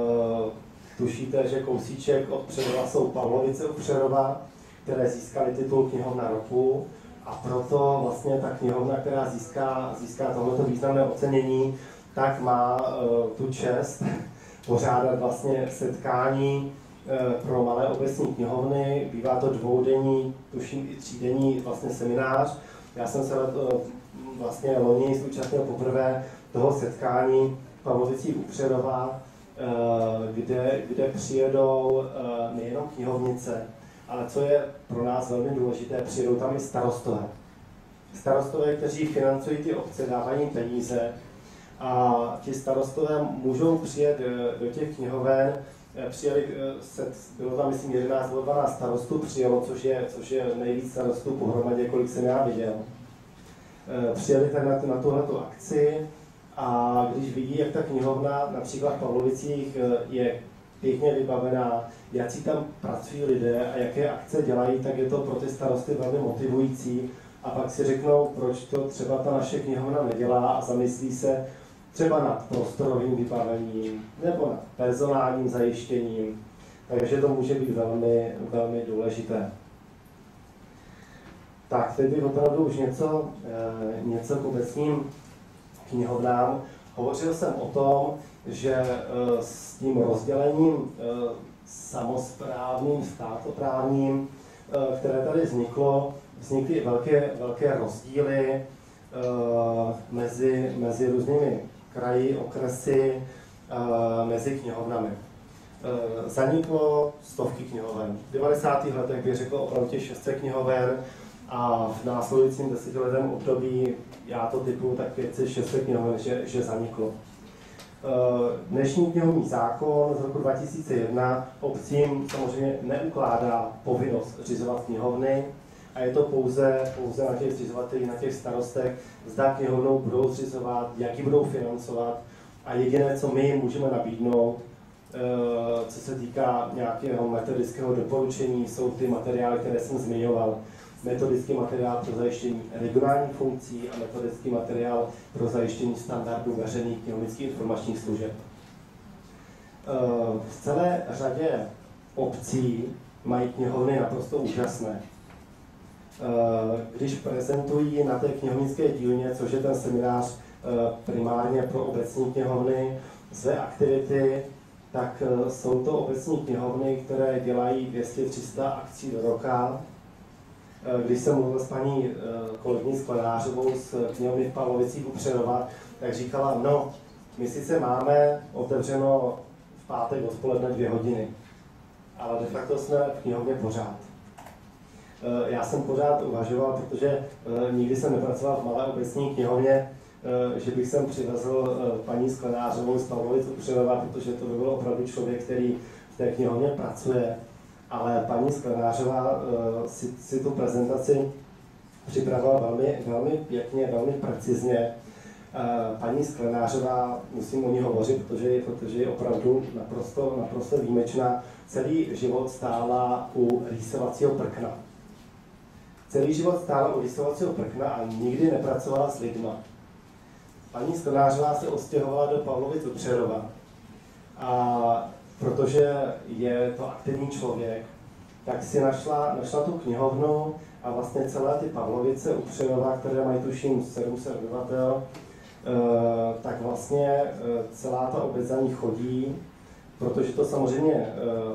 Tušíte, že kousíček od Přerova jsou Pavlovice u Přerova, které získaly titul knihovna roku, a proto vlastně ta knihovna, která získá, získá tohleto významné ocenění, tak má tu čest pořádat vlastně setkání pro malé obecní knihovny. Bývá to dvoudenní, tuším i třídenní vlastně seminář. Já jsem se vlastně loni zúčastnil poprvé toho setkání v Pavlovicích u Přerova, kde, kde přijedou nejenom knihovnice, ale co je pro nás velmi důležité, přijedou tam i starostové. Starostové, kteří financují ty obce, dávají jim peníze, a ti starostové můžou přijet do těch knihoven. Přijeli, bylo tam myslím jedenáct nebo dvanáct starostů přijelo, což je, což je nejvíc starostů pohromadě, kolik jsem já viděl. Přijeli tady na, na tuhletu akci, a když vidí, jak ta knihovna například v Pavlovicích je pěkně vybavená, jak si tam pracují lidé a jaké akce dělají, tak je to pro ty starosty velmi motivující. A pak si řeknou, proč to třeba ta naše knihovna nedělá, a zamyslí se třeba nad prostorovým vybavením nebo nad personálním zajištěním. Takže to může být velmi, velmi důležité. Tak, teď bych opravdu už něco, něco k obecním knihovnám. Hovořil jsem o tom, že s tím rozdělením samosprávným, státoprávním, které tady vzniklo, vznikly velké, velké rozdíly mezi, mezi různými kraji, okresy, mezi knihovnami. Zaniklo stovky knihoven. V devadesátých letech bych řekl opravdu těch šest set knihoven, a v následujícím desetiletém období já to typuju tak pět set šest set knihoven, že, že zaniklo. Dnešní knihovní zákon z roku dva tisíce jedna obcím samozřejmě neukládá povinnost zřizovat knihovny, a je to pouze, pouze na těch zřizovatelích, na těch starostech, zda knihovnou budou zřizovat, jak ji budou financovat, a jediné, co my můžeme nabídnout, co se týká nějakého metodického doporučení, jsou ty materiály, které jsem zmiňoval. Metodický materiál pro zajištění regionálních funkcí a metodický materiál pro zajištění standardů veřejných knihovnických informačních služeb. V celé řadě obcí mají knihovny naprosto úžasné. Když prezentují na té knihovnické dílně, což je ten seminář primárně pro obecní knihovny, své aktivity, tak jsou to obecní knihovny, které dělají dvě stě tři sta akcí do roka. Když jsem mluvil s paní kolegyní Sklenářovou z knihovny v Pavlovicích u Přerova, tak říkala, no, my sice máme otevřeno v pátek odpoledne dvě hodiny, ale de facto jsme v knihovně pořád. Já jsem pořád uvažoval, protože nikdy jsem nepracoval v malé obecní knihovně, že bych sem přivezl paní Sklenářovou z Pavlovic u Přerova, protože to by byl opravdu člověk, který v té knihovně pracuje. Ale paní Sklenářová si, si tu prezentaci připravila velmi, velmi pěkně, velmi precizně. Paní Sklenářová, musím o ní hovořit, protože, protože je opravdu naprosto, naprosto výjimečná, celý život stála u rýsovacího prkna. Celý život stála u rýsovacího prkna a nikdy nepracovala s lidma. Paní Sklenářová se odstěhovala do Pavlovic u Přerova. A protože je to aktivní člověk, tak si našla, našla tu knihovnu, a vlastně celé ty Pavlovice u Přerova, které mají tuším sedm set obyvatel, tak vlastně celá ta obec za ní chodí, protože to samozřejmě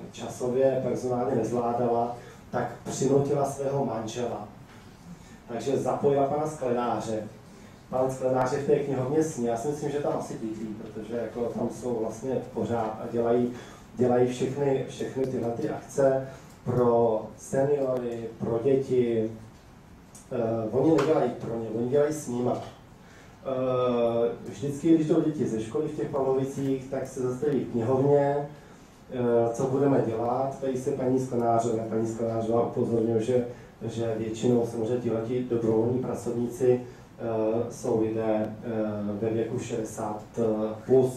časově, personálně nezvládala, tak přinutila svého manžela. Takže zapojila pana Sklenáře. Pan Sklenář je v té knihovně s ní. Já si myslím, že tam asi bydlí, protože jako tam jsou vlastně pořád a dělají, dělají všechny, všechny tyhle ty akce pro seniory, pro děti. Uh, oni nedělají pro ně, oni dělají s nima. Uh, vždycky, když jdou děti ze školy v těch Pavlovicích, tak se zastaví v knihovně, uh, co budeme dělat. Tady se paní Sklenářová, paní Sklenářová upozorňuje, že, že většinou samozřejmě tihleti dobrovolní pracovníci uh, jsou lidé uh, ve věku šedesát plus.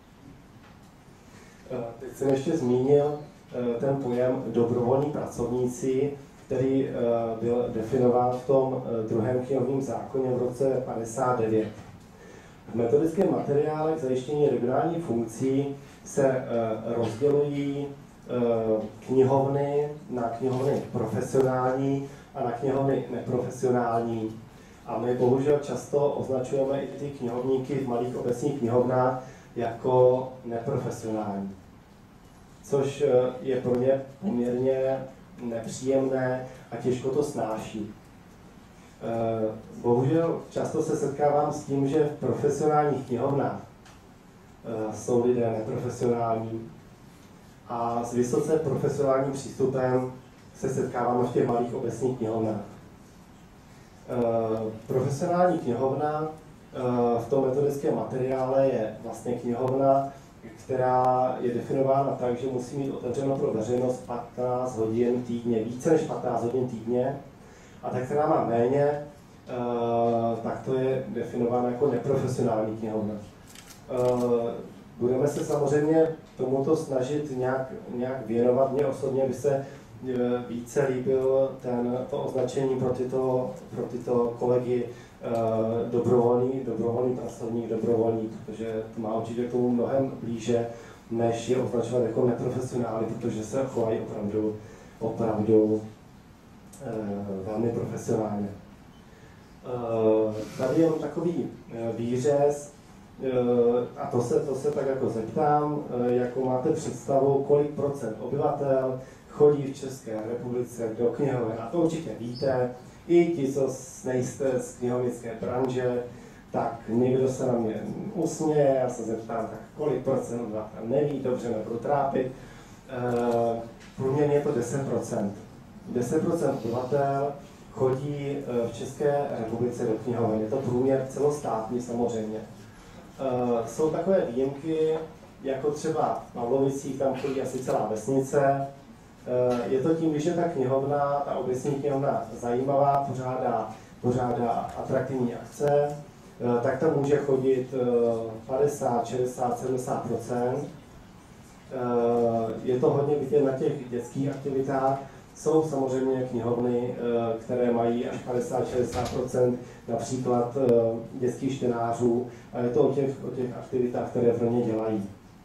Uh, teď jsem ještě zmínil uh, ten pojem dobrovolní pracovníci, který uh, byl definován v tom uh, druhém knihovním zákoně v roce padesát devět. V metodickém materiále k zajištění regionálních funkcí se uh, rozdělují uh, knihovny na knihovny profesionální a na knihovny neprofesionální. A my bohužel často označujeme i ty knihovníky v malých obecních knihovnách jako neprofesionální. Což uh, je pro ně poměrně nepříjemné a těžko to snáší. Bohužel často se setkávám s tím, že v profesionálních knihovnách jsou lidé neprofesionální a s vysoce profesionálním přístupem se setkáváme v těch malých obecních knihovnách. Profesionální knihovna v tom metodickém materiále je vlastně knihovna, která je definována tak, že musí mít otevřeno pro veřejnost patnáct hodin týdně, více než patnáct hodin týdně. A ta, která má méně, tak to je definováno jako neprofesionální knihovna. Budeme se samozřejmě tomuto snažit nějak, nějak věnovat. Mně osobně by se více líbil ten, to označení pro tyto, pro tyto kolegy dobrovolný, dobrovolný pracovník, dobrovolník, protože to má určitě k tomu mnohem blíže, než je označovat jako neprofesionály, protože se chovají opravdu, opravdu eh, velmi profesionálně. Eh, tady je takový eh, výřez, eh, a to se, to se tak jako zeptám, eh, jakou máte představu, kolik procent obyvatel chodí v České republice do knihoven. A to určitě víte, i ti, co nejste z knihovnické branže, tak někdo se na mě usměje, já se zeptám, tak kolik procent obyvatel neví, dobře, nebudu trápit. E, průměrně je to deset procent. deset procent obyvatel chodí v České republice do knihoven. Je to průměr celostátní samozřejmě. E, jsou takové výjimky, jako třeba v Pavlovicích, tam chodí asi celá vesnice. Je to tím, když je ta knihovna, ta obecní knihovna zajímavá, pořádá, pořádá atraktivní akce, tak tam může chodit padesát, šedesát, sedmdesát procent. Je to hodně vidět na těch dětských aktivitách. Jsou samozřejmě knihovny, které mají až padesát až šedesát procent například dětských čtenářů, a je to o těch, o těch aktivitách, které pro ně dělají.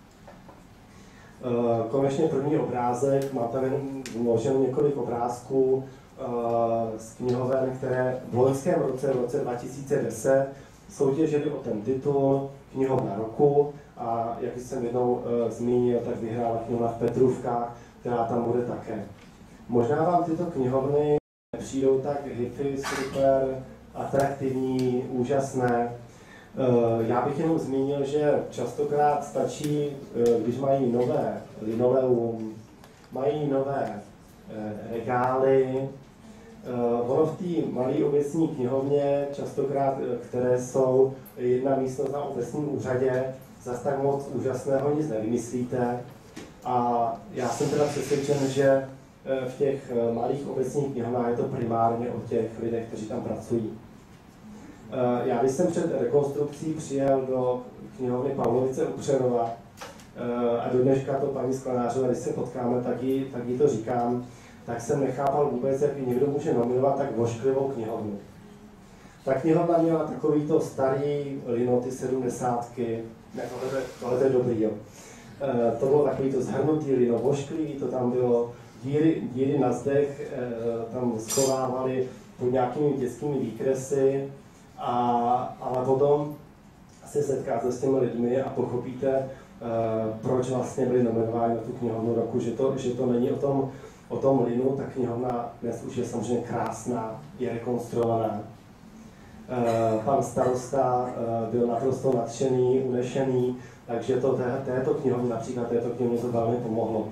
Konečně první obrázek, mám tam jen vloženo několik obrázků z knihoven, které v loňském roce, v roce dva tisíce deset, soutěžili o ten titul Knihovna roku a jak jsem jednou zmínil, tak vyhrála knihovna v Petrůvkách, která tam bude také. Možná vám tyto knihovny přijdou tak hippie, super, atraktivní, úžasné. Já bych jenom zmínil, že častokrát stačí, když mají nové linoleum, mají nové regály. Ono v té malé obecní knihovně, častokrát, které jsou jedna místnost na obecním úřadě, zase tak moc úžasného nic nevymyslíte. A já jsem teda přesvědčen, že v těch malých obecních knihovnách je to primárně o těch lidech, kteří tam pracují. Já když jsem před rekonstrukcí přijel do knihovny Pavlovice u Přerova a do dneška to paní Sklenářová, když se potkáme, tak jí, tak jí to říkám, tak jsem nechápal vůbec, jak někdo může nominovat tak vošklivou knihovnu. Ta knihovna měla takovýto starý linoty sedmdesátky, ne, tohle, tohle je dobrý, jo. To bylo takovýto zhrnutý lino, vošklivý, to tam bylo, díry, díry na zdech tam schovávali pod nějakými dětskými výkresy. A, ale potom se setkáte s těmi lidmi a pochopíte, proč vlastně byli nominováni na tu knihovnu roku, že to, že to není o tom, o tom linu, ta knihovna dnes už je samozřejmě krásná, je rekonstruovaná. Pan starosta byl naprosto nadšený, unešený, takže to té, této knihovně, například této knihovně to velmi pomohlo.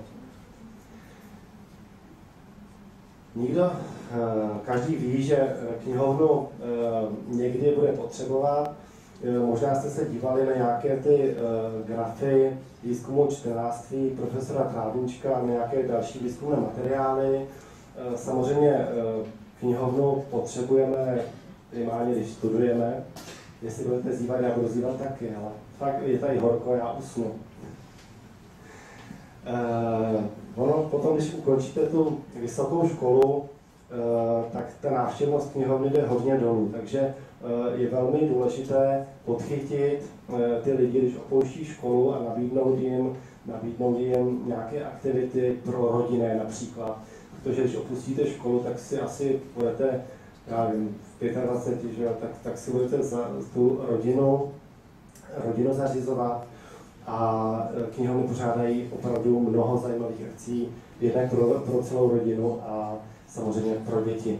Nikdo, každý ví, že knihovnu někdy bude potřebovat. Možná jste se dívali na nějaké ty grafy výzkumu čtenářství profesora Trávníčka, na nějaké další výzkumné materiály. Samozřejmě knihovnu potřebujeme primárně, když studujeme. Jestli budete zývat, já budu zývat taky, ale fakt je tady horko, já usnu. Uh, ono potom, když ukončíte tu vysokou školu, uh, tak ta návštěvnost knihovny jde hodně dolů, takže uh, je velmi důležité podchytit uh, ty lidi, když opouští školu a nabídnout jim, nabídnout jim nějaké aktivity pro rodinné například. Protože když opustíte školu, tak si asi budete, já nevím, v dvaceti pěti, že jo, tak, tak si budete za tu rodinu, rodinu zařizovat. A knihovny pořádají opravdu mnoho zajímavých akcí, jednak pro, pro celou rodinu a samozřejmě pro děti.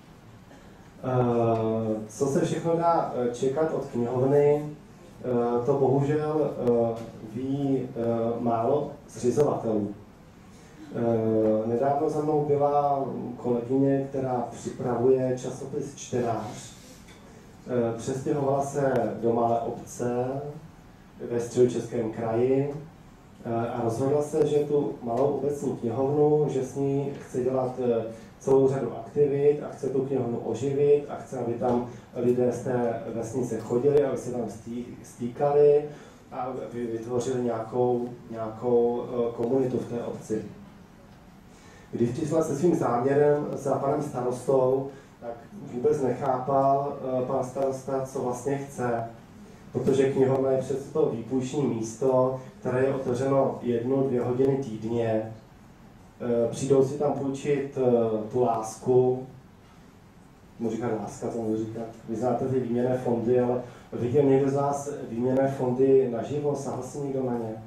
Co se všechno dá čekat od knihovny, to bohužel ví málo zřizovatelů. Nedávno za mnou byla kolegyně, která připravuje časopis Čtenář. Přestěhovala se do malé obce ve Středočeském kraji a rozhodla se, že tu malou obecní knihovnu, že s ní chce dělat celou řadu aktivit a chce tu knihovnu oživit a chce, aby tam lidé z té vesnice chodili, aby se tam stýkali a aby vytvořili nějakou, nějakou komunitu v té obci. Když přišla se svým záměrem za panem starostou, tak vůbec nechápal pan starosta, co vlastně chce. Protože knihovna je přece to výpůjční místo, které je otevřeno jednu, dvě hodiny týdně. Přijdou si tam půjčit tu lásku, můžu říkat láska, to můžu říkat. Vy znáte ty výměnné fondy, ale viděl někdo z vás výměnné fondy naživo, sáhl si někdo na ně?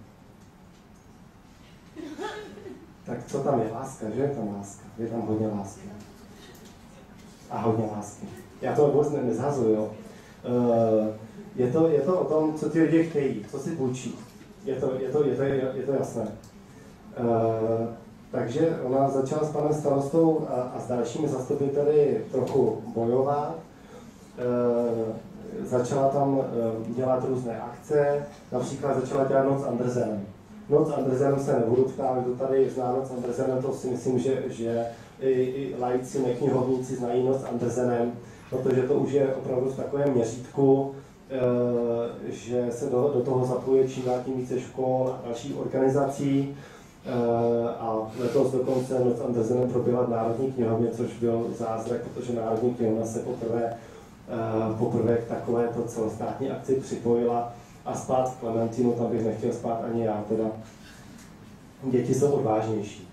Tak co tam je láska, že je tam láska? Je tam hodně lásky. A hodně lásky. Já to vůbec ne, nezhazuju, jo. Je to, je to o tom, co ty lidi chtějí, co si půjčí. Je to, je to, je to, je to jasné. Uh, takže ona začala s panem starostou a, a s dalšími zastupiteli trochu bojovat. Uh, začala tam uh, dělat různé akce, například začala dělat Noc Andersenem. Noc Andersenem se nebudu ptát, kdo tady zná Noc Andersenem, to si myslím, že, že i, i laici, neknihovníci znají Noc Andersenem, protože to už je opravdu v takovém měřítku, že se do, do toho zapojuje čím dál tím více škol a dalších organizací. A letos dokonce Noc Andersenem proběhla v Národní knihovně, což byl zázrak, protože Národní knihovna se poprvé, poprvé k takovéto celostátní akci připojila a spát v Klementínu, tam bych nechtěl spát ani já, teda děti jsou odvážnější.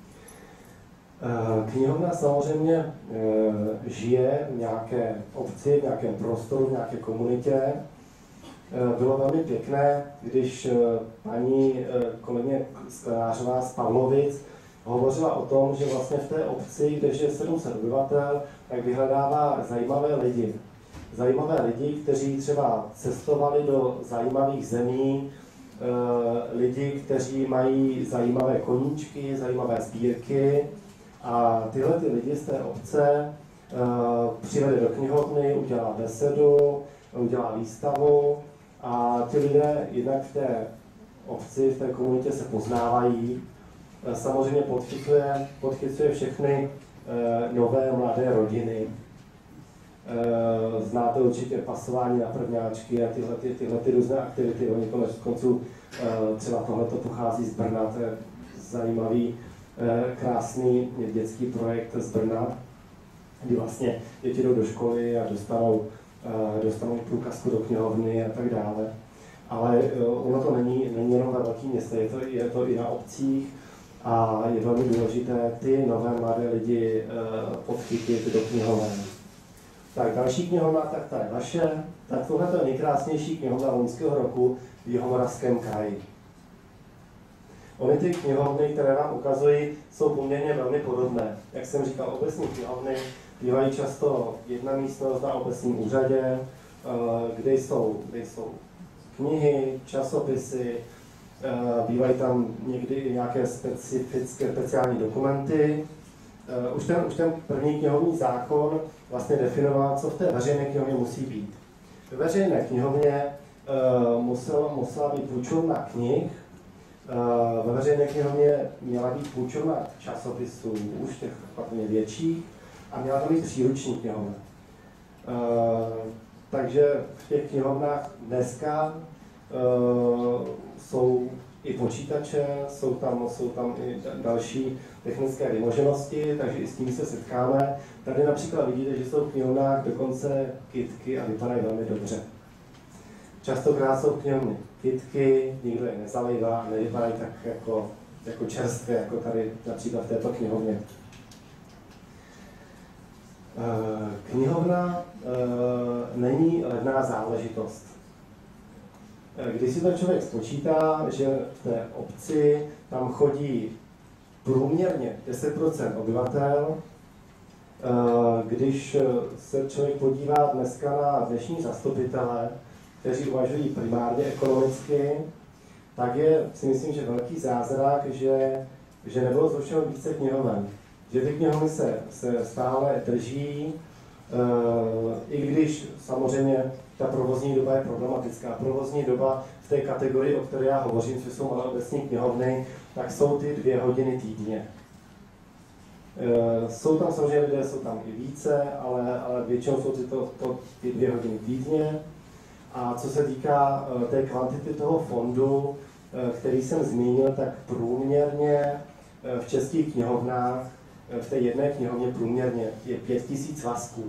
Knihovna samozřejmě žije v nějaké obci, v nějakém prostoru, v nějaké komunitě. Bylo velmi pěkné, když paní kolegyně Sklenářová z Pavlovic hovořila o tom, že vlastně v té obci, kde je sedm set obyvatel, tak vyhledává zajímavé lidi. Zajímavé lidi, kteří třeba cestovali do zajímavých zemí, lidi, kteří mají zajímavé koníčky, zajímavé sbírky. A tyhle ty lidi z té obce uh, přivede do knihovny, udělá besedu, udělá výstavu a ty lidé jednak v té obci, v té komunitě se poznávají. Uh, samozřejmě podchycuje, podchycuje všechny uh, nové mladé rodiny. Uh, znáte určitě pasování na prvňáčky a tyhle, ty, tyhle ty různé aktivity. Oni konec konců uh, třeba tohleto pochází z Brna, to je zajímavý krásný dětský projekt z Brna, kdy vlastně děti jdou do školy a dostanou, dostanou průkazku do knihovny a tak dále. Ale ono to není, není jenom ve velkých městech, je to, je to i na obcích a je velmi důležité ty nové mladé lidi podchytit do knihoven. Tak další knihovna, tak ta je vaše. Tak tohle je nejkrásnější knihovna loňského roku v Jihomoravském kraji. Ony ty knihovny, které vám ukazují, jsou poměrně velmi podobné. Jak jsem říkal, obecní knihovny bývají často jedna místnost na obecním úřadě, kde jsou, kde jsou knihy, časopisy, bývají tam někdy i nějaké specifické, speciální dokumenty. Už ten, už ten první knihovní zákon vlastně definoval, co v té veřejné knihovně musí být. Ve veřejné knihovně musela, musela být půjčovna knih, ve veřejné knihovně měla být půjčovna časopisů, už těch patrně větších, a měla tam být příruční knihovna. Takže v těch knihovnách dneska jsou i počítače, jsou tam, jsou tam i další technické vymoženosti, takže i s tím se setkáme. Tady například vidíte, že jsou v knihovnách dokonce kytky a vypadají velmi dobře. Častokrát jsou v knihovně kytky, nikdo je nezalejvá a nevypadají tak jako, jako čerstvé, jako tady například v této knihovně. Knihovna není levná záležitost. Když si to člověk spočítá, že v té obci tam chodí průměrně deset procent obyvatel, když se člověk podívá dneska na dnešní zastupitele, kteří uvažují primárně ekonomicky, tak je, si myslím, že velký zázrak, že, že nebylo zrušeno více knihoven. Že ty knihovny se, se stále drží, i když samozřejmě ta provozní doba je problematická. Provozní doba v té kategorii, o které já hovořím, že jsou malé obecní knihovny, tak jsou ty dvě hodiny týdně. Jsou tam samozřejmě lidé, jsou tam i více, ale, ale většinou jsou ty, to, to, ty dvě hodiny týdně. A co se týká té kvantity toho fondu, který jsem zmínil, tak průměrně v českých knihovnách, v té jedné knihovně průměrně je pět tisíc svazků.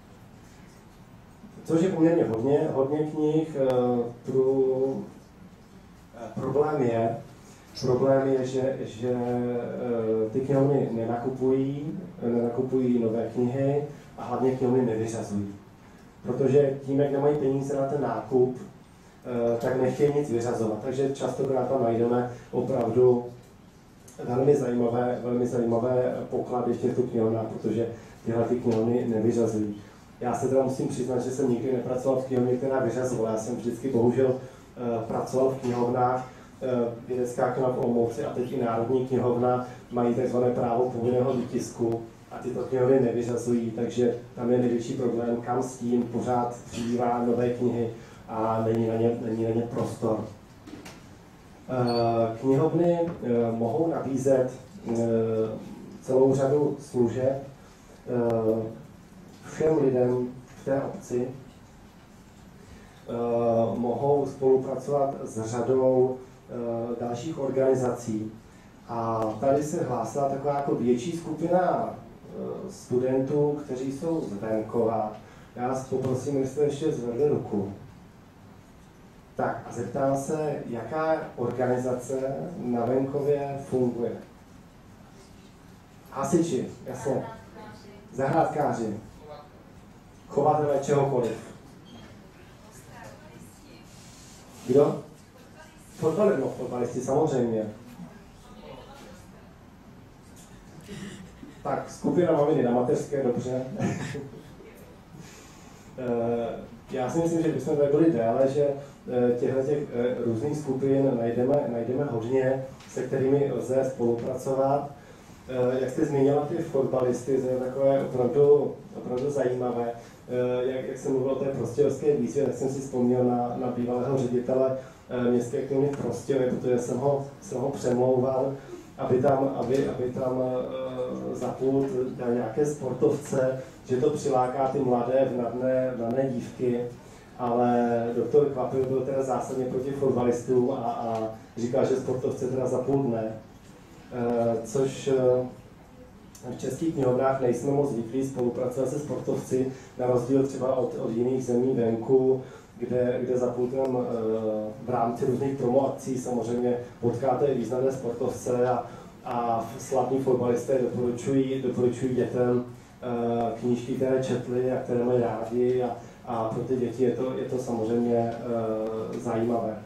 Což je poměrně hodně, hodně knih. Prů... Problém je, problém je, že, že ty knihovny nenakupují, nenakupují nové knihy a hlavně knihovny nevyřazují. Protože tím, jak nemají peníze na ten nákup, tak nechtějí nic vyřazovat. Takže častokrát tam najdeme opravdu velmi zajímavé, velmi zajímavé poklady v těchto knihovnách, protože tyhle ty knihovny nevyřazují. Já se teda musím přiznat, že jsem nikdy nepracoval v knihovně, která vyřazovala. Já jsem vždycky bohužel pracoval v knihovnách, vědecká knihovna v Olomouci a teď i Národní knihovna mají tzv. Právo povinného výtisku a tyto knihovny nevyřazují, takže tam je největší problém, kam s tím pořád přibývá nové knihy a není na ně, není na ně prostor. Knihovny mohou nabízet celou řadu služeb všem lidem v té obci, mohou spolupracovat s řadou dalších organizací. A tady se hlásila taková jako větší skupina studentů, kteří jsou z venkova. Já vás poprosím, jestli ještě zvedli ruku. Tak a zeptám se, jaká organizace na venkově funguje. Hasiči, jasně. Zahrádkáři. Chovatelé čehokoliv. Kdo? Fotbalisti, no, fotbalisti samozřejmě. Tak, skupina maminy na mateřské, dobře. Já si myslím, že bychom tady byli déle, že těchto těch různých skupin najdeme, najdeme hodně, se kterými lze spolupracovat. Jak jste zmínila ty fotbalisty, to je takové opravdu, opravdu zajímavé. Jak, jak jsem mluvil o té prostějovské výzvě, tak jsem si vzpomněl na, na bývalého ředitele městské knihovny v Prostějově, protože jsem ho, jsem ho přemlouval, aby tam, aby, aby tam uh, zapůl dal nějaké sportovce, že to přiláká ty mladé, vnadné, vnadné dívky, ale doktor Kvapil byl teda zásadně proti fotbalistům a, a říkal, že sportovce teda za půl dne, uh, což uh, v českých knihovnách nejsme moc zvyklí spolupracovat se sportovci, na rozdíl třeba od, od jiných zemí venku, kde, kde za půl dnem uh, v rámci různých promo akcí samozřejmě potkáte významné sportovce a, a slavní fotbalisté doporučují, doporučují dětem knížky, které četli a které mají rádi a, a pro ty děti je to, je to samozřejmě zajímavé.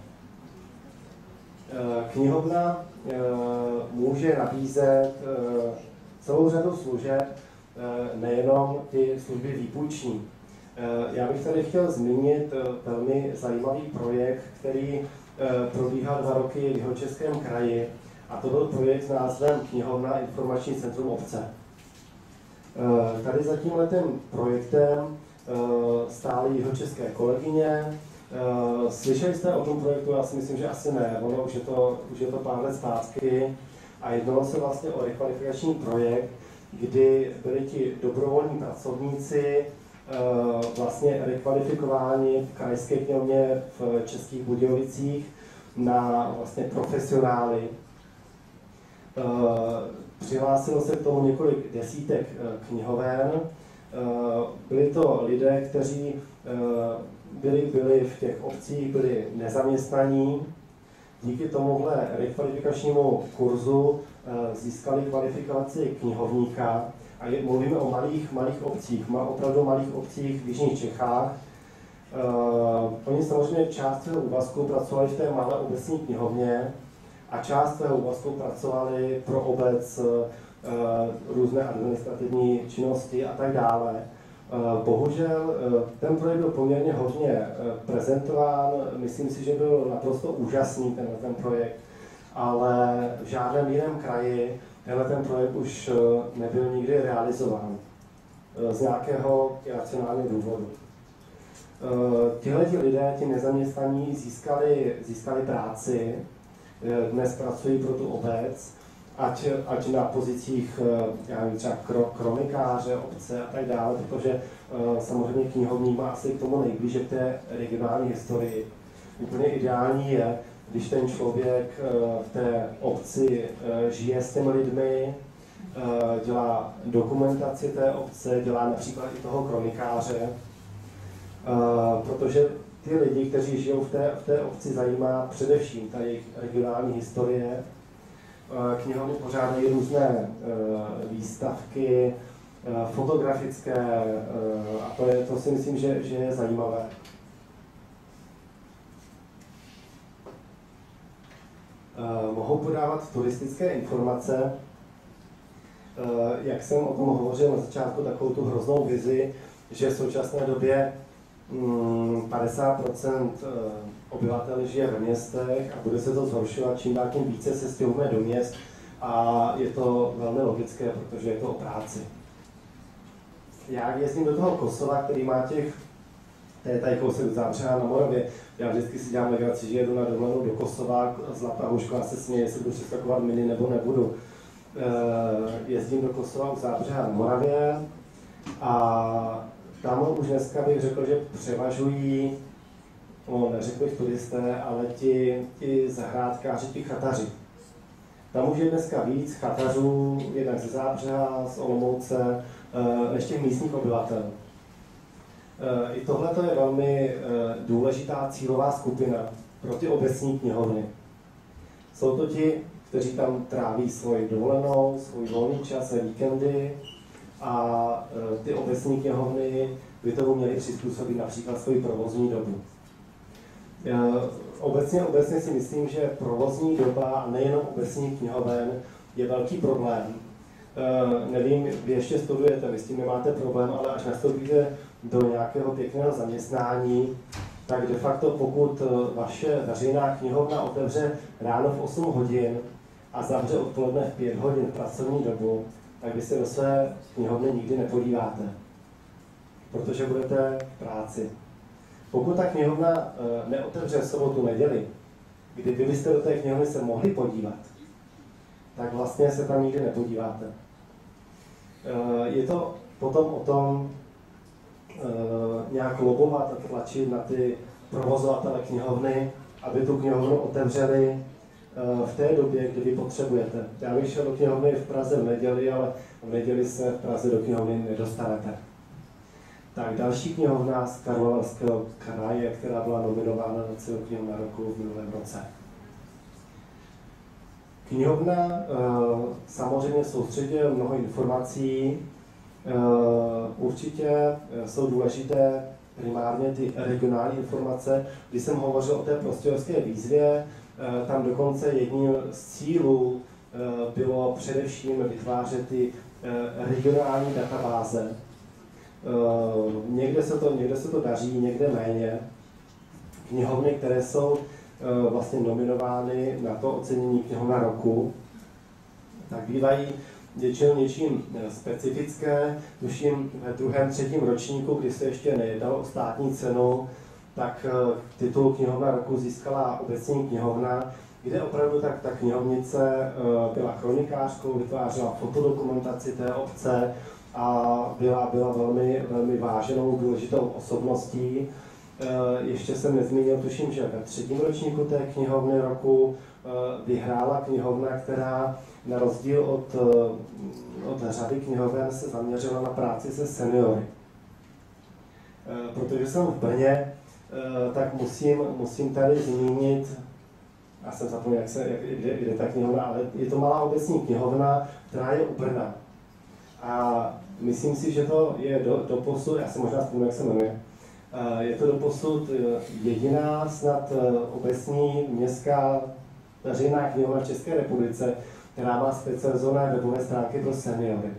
Knihovna může nabízet celou řadu služeb, nejenom ty služby výpůjční. Já bych tady chtěl zmínit velmi zajímavý projekt, který probíhal dva roky v Jihočeském kraji, a to byl projekt s názvem Knihovna informační centrum obce. Tady za tímhletím projektem stály jihočeské kolegyně. Slyšeli jste o tom projektu? Já si myslím, že asi ne. Ono už je to, už je to pár let zpátky a jednalo se vlastně o rekvalifikační projekt, kdy byli ti dobrovolní pracovníci vlastně rekvalifikováni v krajské knihovně v Českých Budějovicích na vlastně profesionály. Přihlásilo se k tomu několik desítek knihoven. Byli to lidé, kteří byli, byli v těch obcích, byli nezaměstnaní. Díky tomuhle rekvalifikačnímu kurzu získali kvalifikaci knihovníka. A je, mluvíme o malých, malých obcích, opravdu malých obcích v jižních Čechách. Oni samozřejmě část svého úvazku pracovali v té malé obecní knihovně a část svého úvazku pracovali pro obec, různé administrativní činnosti a tak dále. Bohužel ten projekt byl poměrně hodně prezentován, myslím si, že byl naprosto úžasný ten, ten projekt, ale v žádném jiném kraji tenhle ten projekt už nebyl nikdy realizován z nějakého racionálního důvodu. Tihleti lidé, ti nezaměstnaní, získali, získali práci, dnes pracují pro tu obec, ať, ať na pozicích já nevím, třeba kronikáře, obce a tak dále, protože samozřejmě knihovník má asi k tomu nejblíže k té regionální historii. Úplně ideální je, když ten člověk v té obci žije s těmi lidmi, dělá dokumentaci té obce, dělá například i toho kronikáře, protože ty lidi, kteří žijou v té, v té obci, zajímá především ta jejich regionální historie. Knihovny pořádají různé výstavky, fotografické, a to, je, to si myslím, že, že je zajímavé. Mohou podávat turistické informace. Jak jsem o tom hovořil na začátku, takovou tu hroznou vizi, že v současné době padesát procent obyvatel žije ve městech a bude se to zhoršovat, čím dál tím více se stěhujeme do měst a je to velmi logické, protože je to o práci. Já jezdím do toho Kosova, který má těch, to je tady kousek od Zábřeha na Moravě, já vždycky si dělám legraci, že jedu na dovolenou do Kosova, Zlatá Houšková se směje, jestli budu přeskakovat miny nebo nebudu. Jezdím do Kosova od Zábřeha na Moravě a tam už dneska bych řekl, že převažují, no neřekl bych turisté, ale ti, ti zahrádkáři, ti chataři. Tam už je dneska víc chatařů, jednak ze Zábřeha, z Olomouce, než těch místních obyvatel. I tohle je velmi důležitá cílová skupina pro ty obecní knihovny. Jsou to ti, kteří tam tráví svoji dovolenou, svůj volný čas, víkendy, a ty obecní knihovny by tomu měly přizpůsobit například svoji provozní dobu. Obecně, obecně si myslím, že provozní doba, a nejenom obecních knihoven, je velký problém. Nevím, vy ještě studujete, vy s tím nemáte problém, ale až nastoupíte do nějakého pěkného zaměstnání, tak de facto pokud vaše veřejná knihovna otevře ráno v osm hodin a zavře odpoledne v pět hodin pracovní dobu, tak vy se do své knihovny nikdy nepodíváte, protože budete v práci. Pokud ta knihovna neotevře sobotu, neděli, kdy vy byste do té knihovny se mohli podívat, tak vlastně se tam nikdy nepodíváte. Je to potom o tom nějak lobovat a tlačit na ty provozovatele knihovny, aby tu knihovnu otevřeli v té době, kdy vy potřebujete. Já bych šel do knihovny v Praze v neděli, ale v neděli se v Praze do knihovny nedostanete. Tak další knihovna z Karlovarského kraje, která byla nominována na cenu knihovna roku v minulém roce. Knihovna samozřejmě soustředuje mnoho informací, Určitě jsou důležité primárně ty regionální informace. Když jsem hovořil o té prostějovské výzvě, tam dokonce jedním z cílů bylo především vytvářet ty regionální databáze. Někde se to, někde se to daří, někde méně. Knihovny, které jsou vlastně nominovány na to ocenění knihovna roku, tak bývají většinou něčím specifické. Tuším ve druhém, třetím ročníku, kdy se ještě nejednalo o státní cenu, tak titul knihovna roku získala obecní knihovna, kde opravdu tak ta knihovnice byla chronikářkou, vytvářela fotodokumentaci té obce a byla, byla velmi, velmi váženou, důležitou osobností. Ještě jsem nezmínil, tuším, že ve třetím ročníku té knihovny roku vyhrála knihovna, která na rozdíl od, od řady knihoven se zaměřila na práci se seniory. Protože jsem v Brně, tak musím, musím tady zmínit, já jsem zapomněl, jak se, jak, kde, kde ta knihovna, ale je to malá obecní knihovna, která je u Brna. A myslím si, že to je do, do posud, já si možná vzpomínám, jak se jmenuje, je to doposud jediná snad obecní městská veřejná knihovna v České republice, která má specializované webové stránky pro seniory.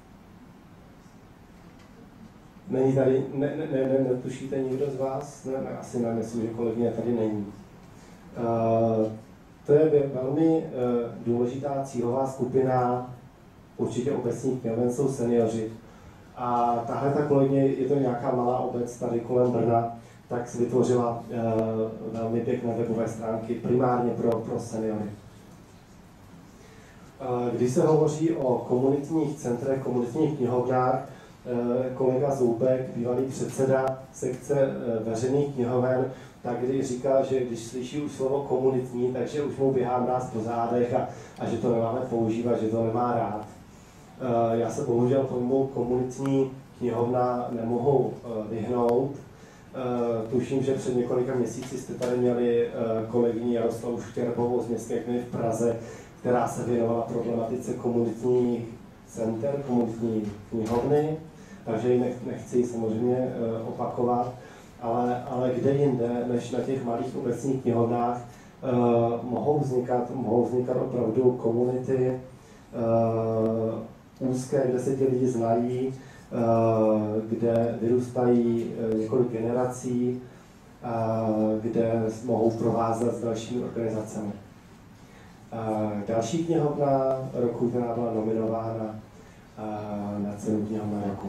Není tady, ne, ne, ne, ne, netušíte nikdo z vás? Ne, ne, asi ne, myslím, že kolegyně tady není. Uh, to je velmi uh, důležitá cílová skupina, určitě obecních knihoven jsou seniori. A tahle ta kolegyně, je to nějaká malá obec tady kolem Brna, tak vytvořila uh, velmi pěkné webové stránky primárně pro, pro seniory. Uh, když se hovoří o komunitních centrech, komunitních knihovnách, uh, kolega Zoubek, bývalý předseda sekce uh, veřejných knihoven, tak když říká, že když slyší už slovo komunitní, takže už mu běhá mráz po zádech a, a že to nemáme používat, že to nemá rád. Uh, já se bohužel pojmu komunitní knihovna nemohu uh, vyhnout. Uh, tuším, že před několika měsíci jste tady měli uh, kolegyni Jaroslavu Štěrbovou z Městské knihy v Praze, která se věnovala problematice komunitních center, komunitní knihovny, takže ji nechci samozřejmě uh, opakovat, ale, ale kde jinde, než na těch malých obecních knihovnách, uh, mohou vznikat, mohou vznikat opravdu komunity uh, úzké, kde se ti lidi znají, kde vyrůstají několik generací, kde mohou provázat s dalšími organizacemi. Další knihovna roku, která byla nominována na cenu knihovna roku.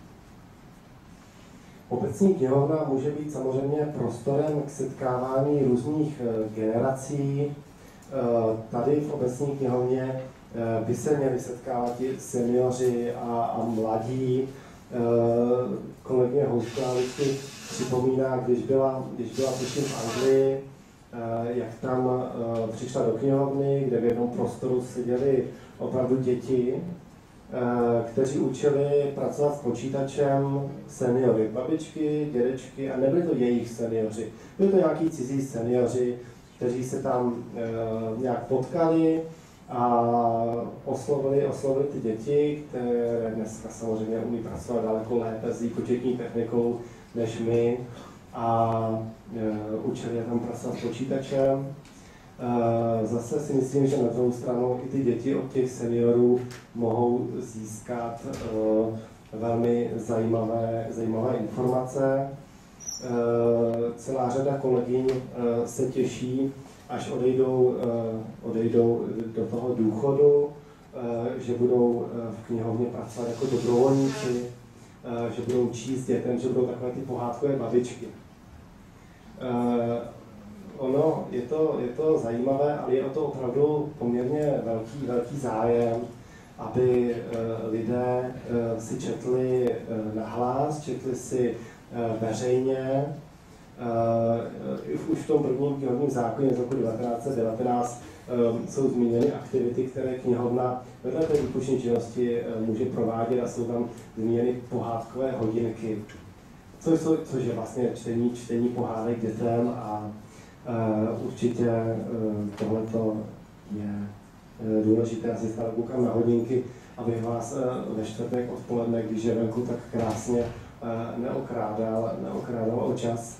Obecní knihovna může být samozřejmě prostorem k setkávání různých generací. Tady v obecní knihovně by se měli setkávat i seniori a, a mladí. Kolegyně Houšková vždycky připomíná, když byla, když byla tuším v Anglii, jak tam přišla do knihovny, kde v jednom prostoru seděli opravdu děti, kteří učili pracovat s počítačem seniory, babičky, dědečky, a nebyli to jejich seniori. Byli to nějaký cizí seniori, kteří se tam nějak potkali a oslovili, oslovili ty děti, které dneska samozřejmě umí pracovat daleko lépe s výpočetní technikou než my, a e, učili je tam pracovat s počítačem. E, zase si myslím, že na druhou stranu i ty děti od těch seniorů mohou získat e, velmi zajímavé, zajímavé informace. E, celá řada kolegyň e, se těší, až odejdou, odejdou do toho důchodu, že budou v knihovně pracovat jako dobrovolníci, že budou číst dětem, že budou takové ty pohádkové babičky. Ono, je to, je to zajímavé, ale je o to opravdu poměrně velký, velký zájem, aby lidé si četli nahlas, četli si veřejně. Uh, už v tom prvním knihovním zákoně z roku devatenáct set devatenáct um, jsou zmíněny aktivity, které knihovna vedle té výuční činnosti uh, může provádět, a jsou tam zmíněny pohádkové hodinky, což, jsou, což je vlastně čtení, čtení pohádek dětem, a uh, určitě uh, tohleto je důležité. Já si stále koukám na hodinky, abych vás ve čtvrtek odpoledne, když je venku tak krásně, neokrádal, neokrádal o čas.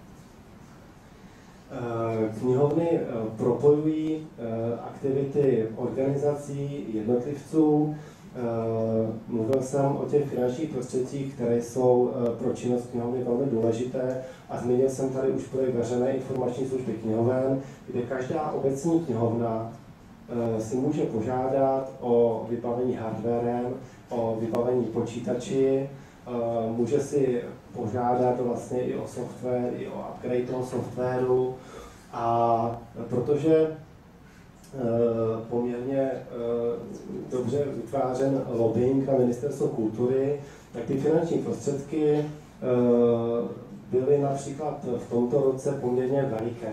Knihovny propojují aktivity organizací, jednotlivců. Mluvil jsem o těch finančních prostředcích, které jsou pro činnost knihovny velmi důležité, a zmínil jsem tady už projekt veřejné informační služby knihoven, kde každá obecní knihovna si může požádat o vybavení hardwarem, o vybavení počítači, může si požádat vlastně i o software, i o upgrade toho softwaru, a protože poměrně dobře vytvářen lobbying na Ministerstvo kultury, tak ty finanční prostředky byly například v tomto roce poměrně veliké.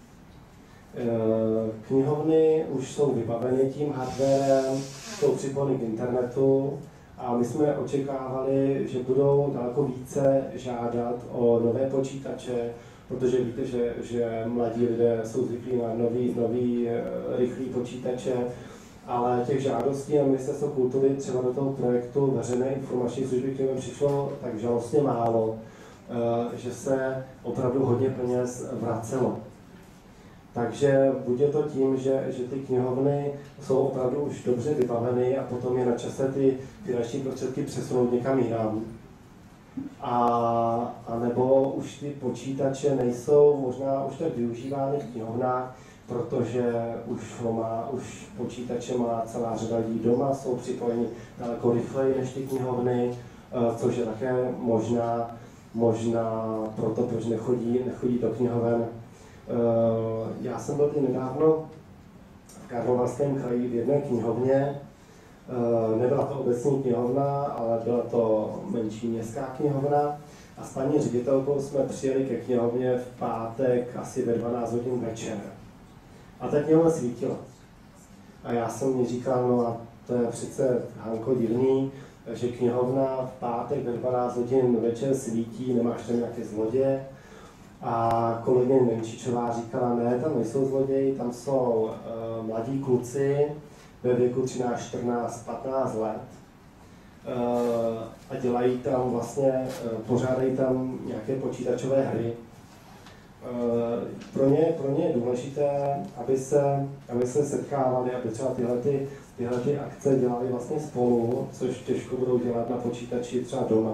Knihovny už jsou vybaveny tím hardwarem, jsou připojeny k internetu, a my jsme očekávali, že budou daleko více žádat o nové počítače, protože víte, že, že mladí lidé jsou zvyklí na nový, nový rychlý počítače, ale těch žádostí na Ministerstvo kultury třeba do toho projektu veřejné informační služby knihoven přišlo tak žalostně málo, že se opravdu hodně peněz vracelo. Takže buď je to tím, že, že ty knihovny jsou opravdu už dobře vybaveny a potom je na čase ty finanční prostředky přesunout někam jinam. A, a nebo už ty počítače nejsou možná už tak využívány v knihovnách, protože už, ho má, už počítače má celá řada lidí doma, jsou připojeni daleko rychleji než ty knihovny, což je také možná, možná proto, proč nechodí, nechodí do knihoven. Já jsem byl i nedávno v Karlovarském kraji v jedné knihovně. Nebyla to obecní knihovna, ale byla to menší městská knihovna. A s paní ředitelkou jsme přijeli ke knihovně v pátek asi ve dvanáct hodin večer. A ta knihovna svítila. A já jsem mi říkal, no a to je přece, Hanko, divný, že knihovna v pátek ve dvanáct hodin večer svítí, nemáš tam nějaké zloděje. A kolegyně Nemčičová říkala, ne, tam nejsou zloději, tam jsou uh, mladí kluci ve věku třináct, čtrnáct, patnáct let uh, a dělají tam vlastně, uh, pořádají tam nějaké počítačové hry. Uh, pro ně, pro ně je důležité, aby se, aby se setkávali, aby třeba tyhle, ty, tyhle ty akce dělali vlastně spolu, což těžko budou dělat na počítači třeba doma.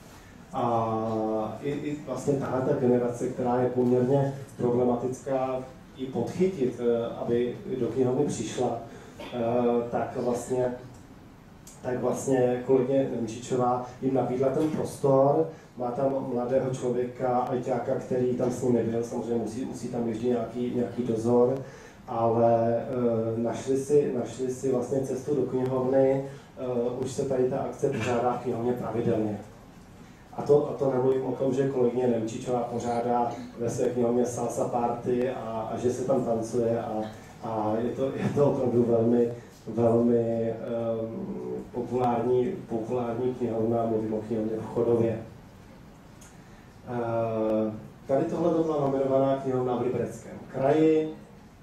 A i, i vlastně tahle ta generace, která je poměrně problematická i podchytit, aby do knihovny přišla, tak vlastně, tak vlastně kolegyně Nemčičová jim nabídla ten prostor, má tam mladého člověka, ajťáka, který tam s ním nebyl, samozřejmě musí, musí tam jezdit nějaký, nějaký dozor, ale našli si, našli si vlastně cestu do knihovny, už se tady ta akce pořádá v knihovně pravidelně. A to, a to nemluvím o tom, že kolegyně Nemčičová pořádá ve své knihovně salsa party a, a že se tam tancuje, a, a je, to, je to opravdu velmi, velmi um, populární, populární knihovna, mluvím o knihovně v Chodově. Uh, tady tohle byla nominovaná knihovna v Libereckém kraji.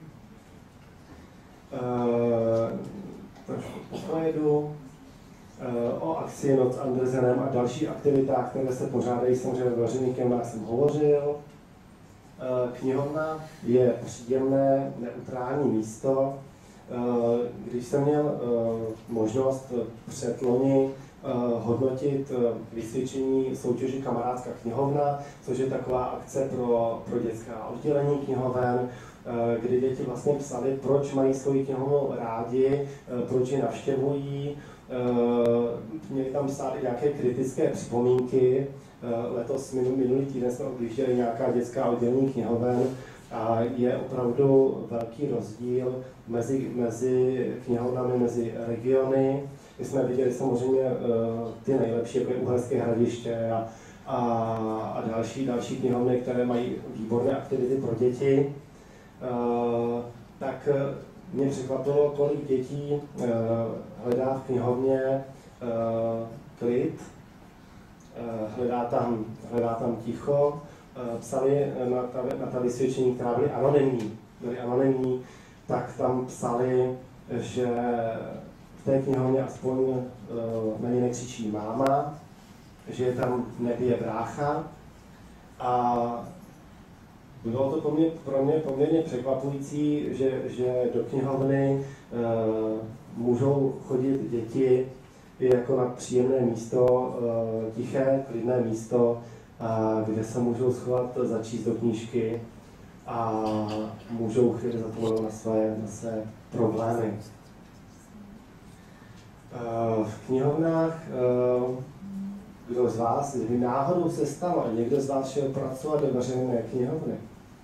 Uh, trošku pojedu. O akci Noc Andersenem a další aktivitách, které se pořádají samozřejmě ve veřejných knihovnách, jsem hovořil. Knihovna je příjemné, neutrální místo. Když jsem měl možnost předloni hodnotit vysvědčení soutěže Kamarádská knihovna, což je taková akce pro, pro dětská oddělení knihoven, kdy děti vlastně psali, proč mají svoji knihovnu rádi, proč ji navštěvují. Měli tam psát i nějaké kritické připomínky. Letos minulý týden jsme objížděli nějaká dětská oddělení knihoven a je opravdu velký rozdíl mezi, mezi knihovnami, mezi regiony. My jsme viděli samozřejmě ty nejlepší, jako je Uherské Hradiště a, a, a další, další knihovny, které mají výborné aktivity pro děti. Tak mě překvapilo, kolik dětí uh, hledá v knihovně uh, klid, uh, hledá, tam, hledá tam ticho. Uh, psali na ta, na ta vysvědčení, která byly anonymní, byly anonymní, tak tam psali, že v té knihovně aspoň na ně nekřičí máma, že je tam nebije brácha. A bylo to pro mě, pro mě poměrně překvapující, že, že do knihovny uh, můžou chodit děti i jako na příjemné místo, uh, tiché, klidné místo, uh, kde se můžou schovat, začíst do knížky a můžou chvíli zapomenout na své, na své problémy. Uh, v knihovnách, uh, kdo z vás, kdyby náhodou se stalo, někdo z vás šel pracovat do veřejné knihovny,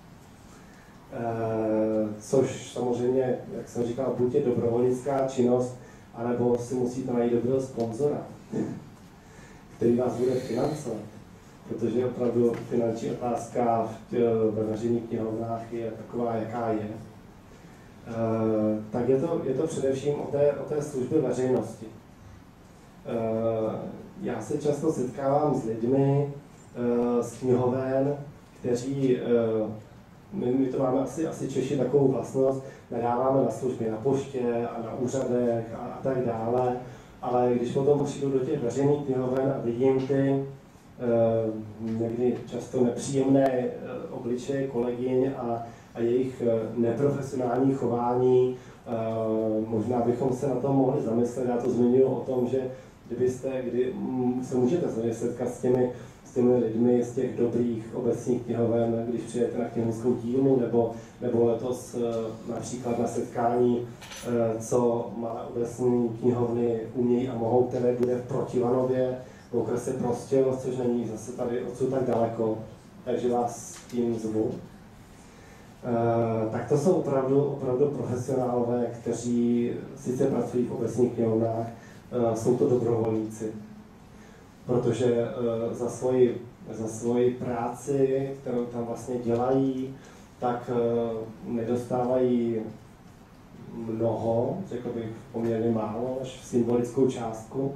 uh, což samozřejmě, jak jsem říkal, buď je dobrovolnická činnost, anebo si musíte najít dobrého sponzora, který vás bude financovat, protože opravdu finanční otázka ve veřejných knihovnách je taková, jaká je. Uh, tak je to, je to především o té, o té službě veřejnosti. Uh, já se často setkávám s lidmi uh, z knihoven, kteří, uh, my, my to máme asi, asi Češi takovou vlastnost, nadáváme na služby na poště a na úřadech a, a tak dále, ale když potom přijdu do těch veřejných knihoven a vidím ty uh, někdy často nepříjemné uh, obličeje kolegyň a a jejich neprofesionální chování. Možná bychom se na tom mohli zamyslet. Já to zmiňuji o tom, že kdybyste, kdy se můžete setkat s těmi, s těmi lidmi z těch dobrých obecních knihoven, když přijete na knihovnickou dílnu, nebo, nebo letos například na setkání, co malé obecní knihovny umějí a mohou, které bude v Protivanově, v okrese Prostějov, což není zase tady odsud tak daleko, takže vás tím zvu. Uh, tak to jsou opravdu, opravdu profesionálové, kteří sice pracují v obecních knihovnách, uh, jsou to dobrovolníci, protože uh, za, svoji, za svoji práci, kterou tam vlastně dělají, tak uh, nedostávají mnoho, řekl bych poměrně málo, až symbolickou částku,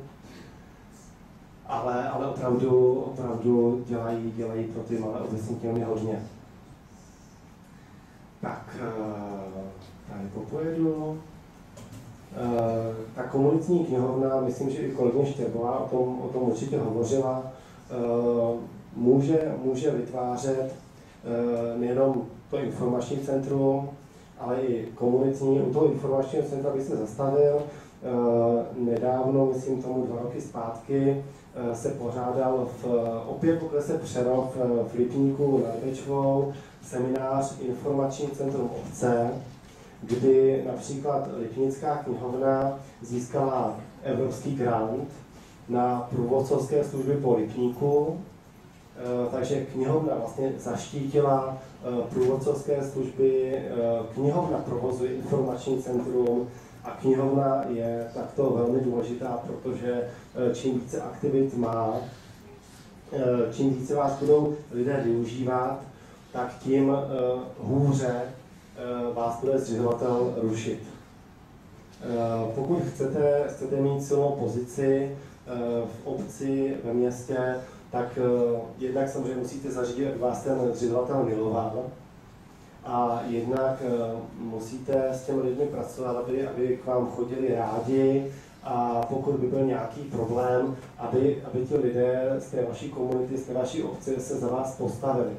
ale, ale opravdu, opravdu dělají, dělají pro ty malé obecní knihovny hodně. Tak, tady popojedu. Ta komunitní knihovna, myslím, že i kolegyně Štěrbová o tom, o tom určitě hovořila, může, může vytvářet nejenom to informační centrum, ale i komunitní. U toho informačního centra bych se zastavil. Nedávno, myslím tomu dva roky zpátky, se pořádal v, opět v okrese Přerov v Lipníku nad Bečvou seminář Informační centrum obce, kdy například Lipnická knihovna získala evropský grant na průvodcovské služby po Lipníku, takže knihovna vlastně zaštítila průvodcovské služby, knihovna provozuje informační centrum a knihovna je takto velmi důležitá, protože čím více aktivit má, čím více vás budou lidé využívat, tak tím uh, hůře uh, vás bude zřizovatel rušit. Uh, pokud chcete, chcete mít silnou pozici uh, v obci, ve městě, tak uh, jednak samozřejmě musíte zařídit, aby vás ten zřizovatel miloval, a jednak uh, musíte s těmi lidmi pracovat, aby, aby k vám chodili rádi, a pokud by byl nějaký problém, aby, aby ti lidé z té vaší komunity, z té vaší obce se za vás postavili.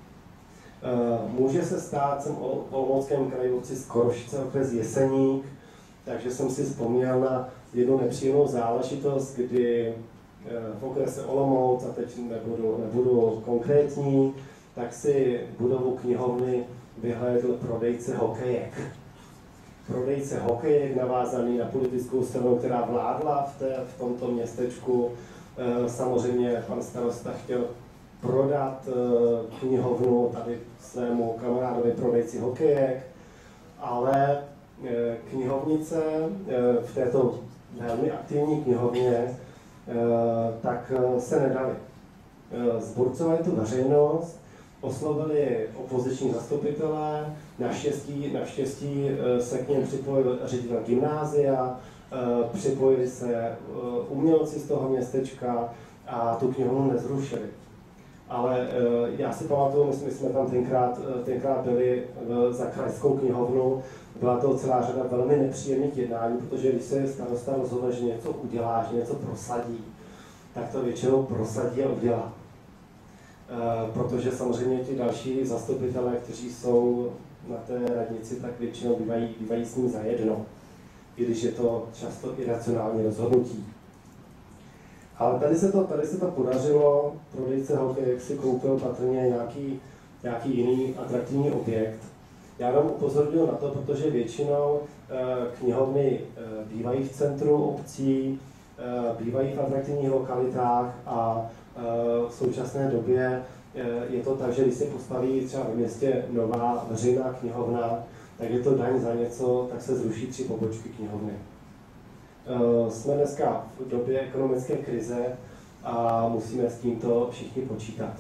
Může se stát, jsem v Olomouckém kraji obci Skorošice, okres Jeseník, takže jsem si vzpomněl na jednu nepříjemnou záležitost, kdy v okrese Olomouc, a teď nebudu, nebudu konkrétní, tak si budovu knihovny vyhlédl prodejce hokejek. Prodejce hokejek navázaný na politickou stranu, která vládla v, té, v tomto městečku. Samozřejmě pan starosta chtěl prodat knihovnu tady svému kamarádovi prodejci hokejek, ale knihovnice v této velmi aktivní knihovně tak se nedali. Zburcovali tu veřejnost, oslovili opoziční zastupitelé, naštěstí, naštěstí se k něm připojil ředitel gymnázia, připojili se umělci z toho městečka a tu knihovnu nezrušili. ale já si pamatuju, my jsme, my jsme tam tenkrát, tenkrát byli za krajskou knihovnu. Byla to celá řada velmi nepříjemných jednání, protože když se starosta rozhodne, že něco udělá, že něco prosadí, tak to většinou prosadí a udělá. E, protože samozřejmě ti další zastupitelé, kteří jsou na té radnici, tak většinou bývají, bývají s ním zajedno, i když je to často iracionální rozhodnutí. Ale tady se to, tady se to podařilo, prodejce hokej si koupil patrně nějaký, nějaký jiný atraktivní objekt. Já vám upozorňuji na to, protože většinou knihovny bývají v centru obcí, bývají v atraktivních lokalitách a v současné době je to tak, že když se postaví třeba v městě nová veřejná knihovna, tak je to daň za něco, tak se zruší tři pobočky knihovny. Jsme dneska v době ekonomické krize a musíme s tímto všichni počítat.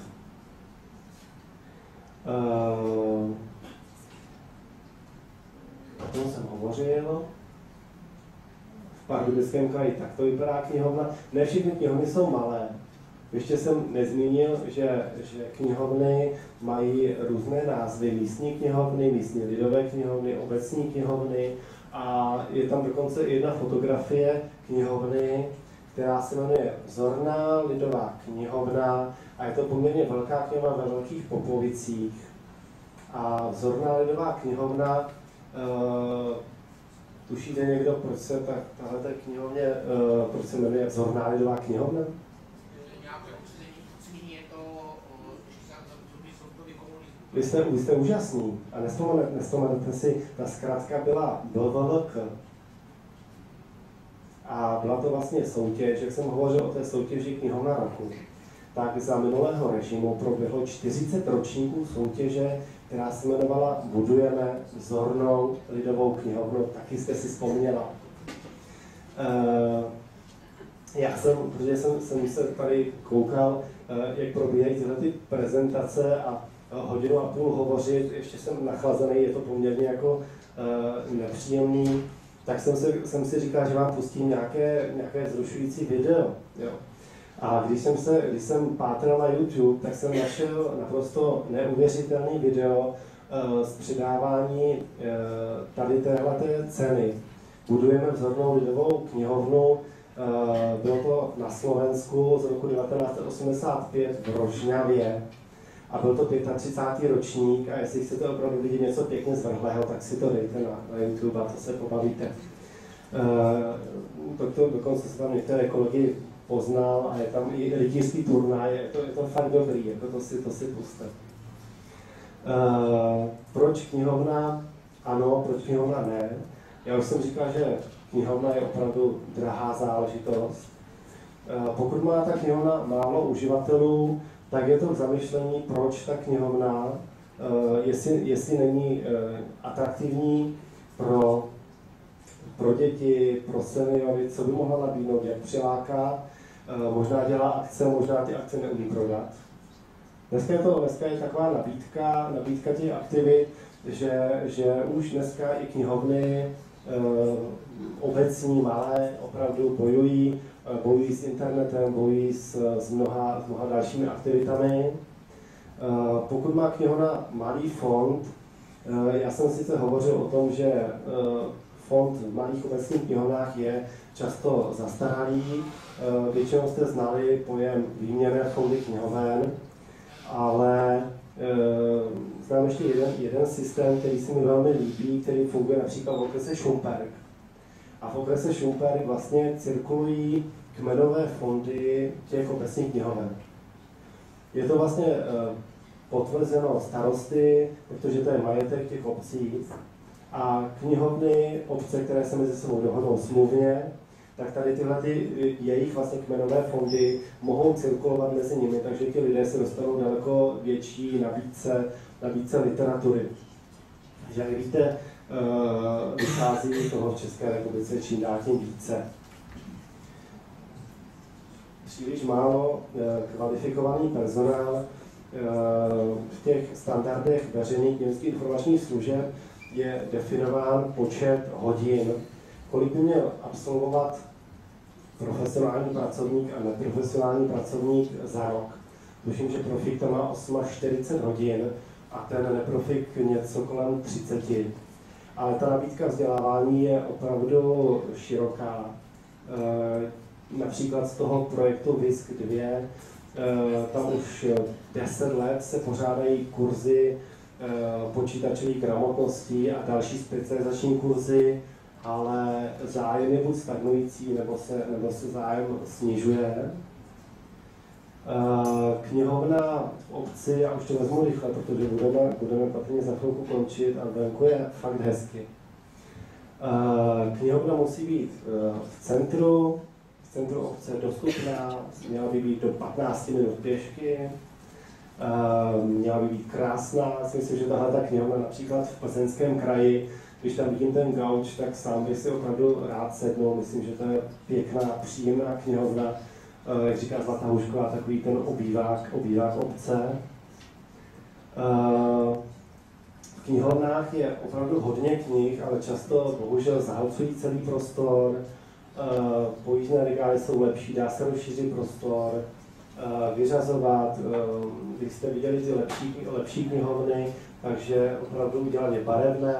O tom jsem hovořil. V Pardubickém kraji takto vypadá knihovna. Ne všechny knihovny jsou malé. Ještě jsem nezmínil, že, že knihovny mají různé názvy. Místní knihovny, místní lidové knihovny, obecní knihovny. A je tam dokonce jedna fotografie knihovny, která se jmenuje Vzorná lidová knihovna. A je to poměrně velká knihovna ve Velkých Popovicích. A Vzorná lidová knihovna, Uh, tušíte někdo, proč se ta, tahle knihovně, uh, proč se jmenuje Vzorná lidová knihovna? Vy jste, vy jste úžasný a nespomenete, nespomenete si, ta zkrátka byla B V L K. A byla to vlastně soutěž, jak jsem hovořil o té soutěži Knihovna roku, tak za minulého režimu proběhlo čtyřicet ročníků soutěže, která se jmenovala Budujeme vzornou lidovou knihovnu, taky jste si vzpomněla. Uh, já jsem, protože jsem, jsem se tady koukal, uh, jak probíhají tyhle ty prezentace a uh, hodinu a půl hovořit, ještě jsem nachlazený, je to poměrně jako uh, nepříjemný, tak jsem, se, jsem si říkal, že vám pustím nějaké, nějaké vzrušující video. Jo. A když jsem, se, když jsem pátral na YouTube, tak jsem našel naprosto neuvěřitelný video uh, z předávání uh, tady téhleté ceny. Budujeme vzornou lidovou knihovnu, uh, bylo to na Slovensku z roku devatenáct set osmdesát pět v Rožňavě a byl to třicátý pátý ročník a jestli chcete opravdu vidět něco pěkně zvrhlého, tak si to dejte na, na YouTube a to se pobavíte. Uh, to, to, dokonce se tam některé kolegy poznal a je tam i rytířský turnaj, je to, je to fakt dobrý, jako to si, to si puste. Uh, proč knihovna ano, proč knihovna ne? Já už jsem říkal, že knihovna je opravdu drahá záležitost. Uh, pokud má ta knihovna málo uživatelů, tak je to k zamyšlení, proč ta knihovna, uh, jestli, jestli není uh, atraktivní pro pro děti, pro seniory, co by mohla nabídnout, jak přiláká, možná dělá akce, možná ty akce neumí prodat. Dneska je, to, dneska je taková nabídka, nabídka těch aktivit, že, že už dneska i knihovny obecní, malé, opravdu bojují, bojují s internetem, bojují s, s, mnoha, s mnoha dalšími aktivitami. Pokud má knihovna malý fond, já jsem sice hovořil o tom, že fond v malých obecních knihovnách je často zastaralý. Většinou jste znali pojem výměnné fondy knihoven, ale e, znám ještě jeden, jeden systém, který se mi velmi líbí, který funguje například v okrese Šumperk. A v okrese Šumperk vlastně cirkulují kmenové fondy těch obecních knihoven. Je to vlastně e, potvrzeno starosty, protože to je majetek těch obcí. A knihovny, obce, které se mezi sebou dohodnou smluvně, tak tady tyhle ty jejich vlastně kmenové fondy mohou cirkulovat mezi nimi, takže ti lidé se dostanou daleko větší nabídce, nabídce literatury. Takže jak víte, vychází toho v České republice čím dál tím více. Příliš málo kvalifikovaný personál v těch standardech veřejných knihovnických informačních služeb je definován počet hodin, kolik by měl absolvovat profesionální pracovník a neprofesionální pracovník za rok. tuším, že profík to má čtyřicet osm hodin a ten neprofík něco kolem třicet. Ale ta nabídka vzdělávání je opravdu široká. Například z toho projektu V I S K dva, tam už deset let se pořádají kurzy počítačové gramotnosti a další specializační kurzy, ale zájem je buď stagnující, nebo se, nebo se zájem snižuje. Knihovna v obci, já už to vezmu rychle, protože budeme, budeme patrně za chvilku končit a venku je fakt hezky. Knihovna musí být v centru, v centru obce dostupná, měla by být do patnácti minut pěšky, měla by být krásná. Myslím, že tahle ta knihovna například v Plzeňském kraji, když tam vidím ten gauč, tak sám bych si opravdu rád sednul. Myslím, že to je pěkná, příjemná knihovna, jak říká Zlatá Hůšková, takový ten obývák, obývák obce. V knihovnách je opravdu hodně knih, ale často bohužel zahlcují celý prostor. Pojízdné regály jsou lepší, dá se rozšířit prostor, vyřazovat. Když jste viděli ty lepší, lepší knihovny, takže opravdu udělali barevné.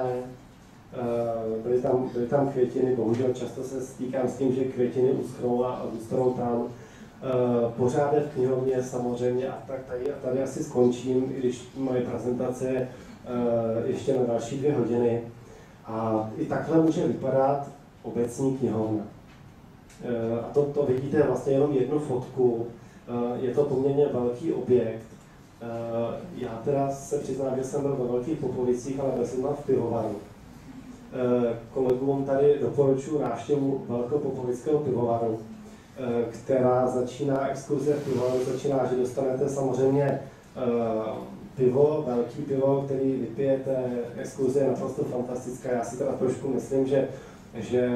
Byly tam, byly tam květiny, bohužel často se stýkám s tím, že květiny uschnou a uschnou tam. Pořádek v knihovně samozřejmě, a tak tady, a tady asi skončím, i když moje prezentace je ještě na další dvě hodiny. A i takhle může vypadat obecní knihovna. A to, to vidíte vlastně jenom jednu fotku. Je to poměrně velký objekt. Já teda se přiznám, že jsem byl ve Velkých Popovicích, ale byl jsem tam v pivovaru. Kolegům tady doporučuji návštěvu Velkopopovického pivovaru, která začíná, exkurze v pivovaru začíná, že dostanete samozřejmě pivo, velký pivo, který vypijete. Exkurze je naprosto fantastická. Já si teda trošku myslím, že, že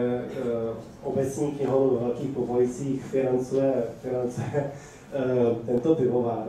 obecní knihovnu ve Velkých Popovicích financuje, financuje tento pivovar.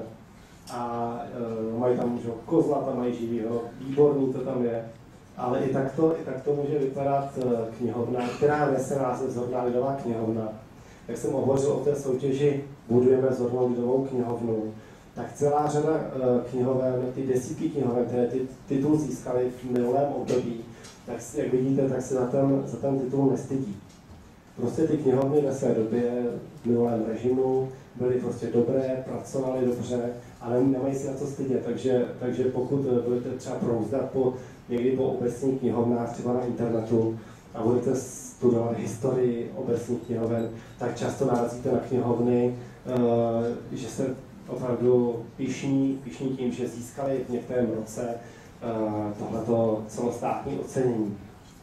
A mají tam že, kozla, tam mají živýho, výborný to tam je. Ale i takto, i takto může vypadat knihovna, která nese název Zorná lidová knihovna. Jak jsem hovořil o té soutěži Budujeme Zornou lidovou knihovnu, tak celá řada knihoven, ty desítky knihoven, které ty titul získaly v minulém období, tak jak vidíte, tak se za ten, za ten titul nestydí. Prostě ty knihovny ve své době v minulém režimu byly prostě dobré, pracovaly dobře, ale nemají si na co stydět, takže, takže pokud budete třeba prouzdat po, někdy po obecních knihovnách, třeba na internetu, a budete studovat historii obecních knihoven, tak často narazíte na knihovny, uh, že se opravdu pyšní, pyšní tím, že získali v některém roce uh, tohleto celostátní ocenění.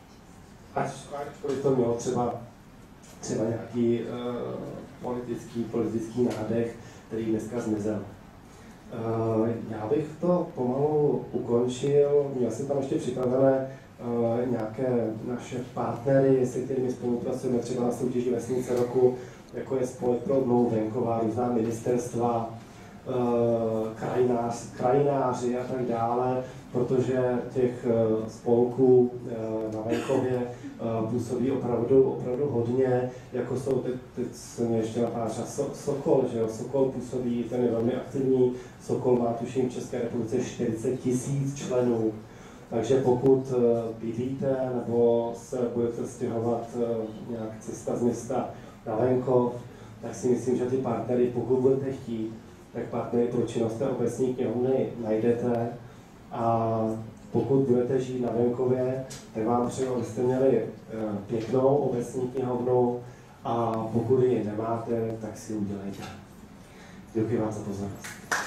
Ačkoliv to mělo třeba, třeba nějaký uh, politický, politický nádech, který dneska zmizel. Uh, já bych to pomalu ukončil, měl jsem tam ještě připravené uh, nějaké naše partnery, se kterými spolupracujeme třeba na soutěži Vesnice roku, jako je Spolek pro obnovu venkova, různá ministerstva, uh, krajinář, krajináři a tak dále, protože těch uh, spolků uh, na venkově uh, působí opravdu, opravdu hodně, jako jsou, teď, teď se mě ještě napadá so, Sokol, že jo, Sokol působí, ten je velmi aktivní, Sokol má tuším v České republice čtyřicet tisíc členů, takže pokud uh, bydlíte nebo se budete stěhovat uh, nějak cesta z města na venkov, tak si myslím, že ty partnery, pokud budete chtít, tak partnery pro činnost té obecní knihovny najdete. A pokud budete žít na venkově, tak vám přeju, abyste měli pěknou obecní knihovnu, a pokud ji nemáte, tak si ji udělejte. Děkuji vám za pozornost.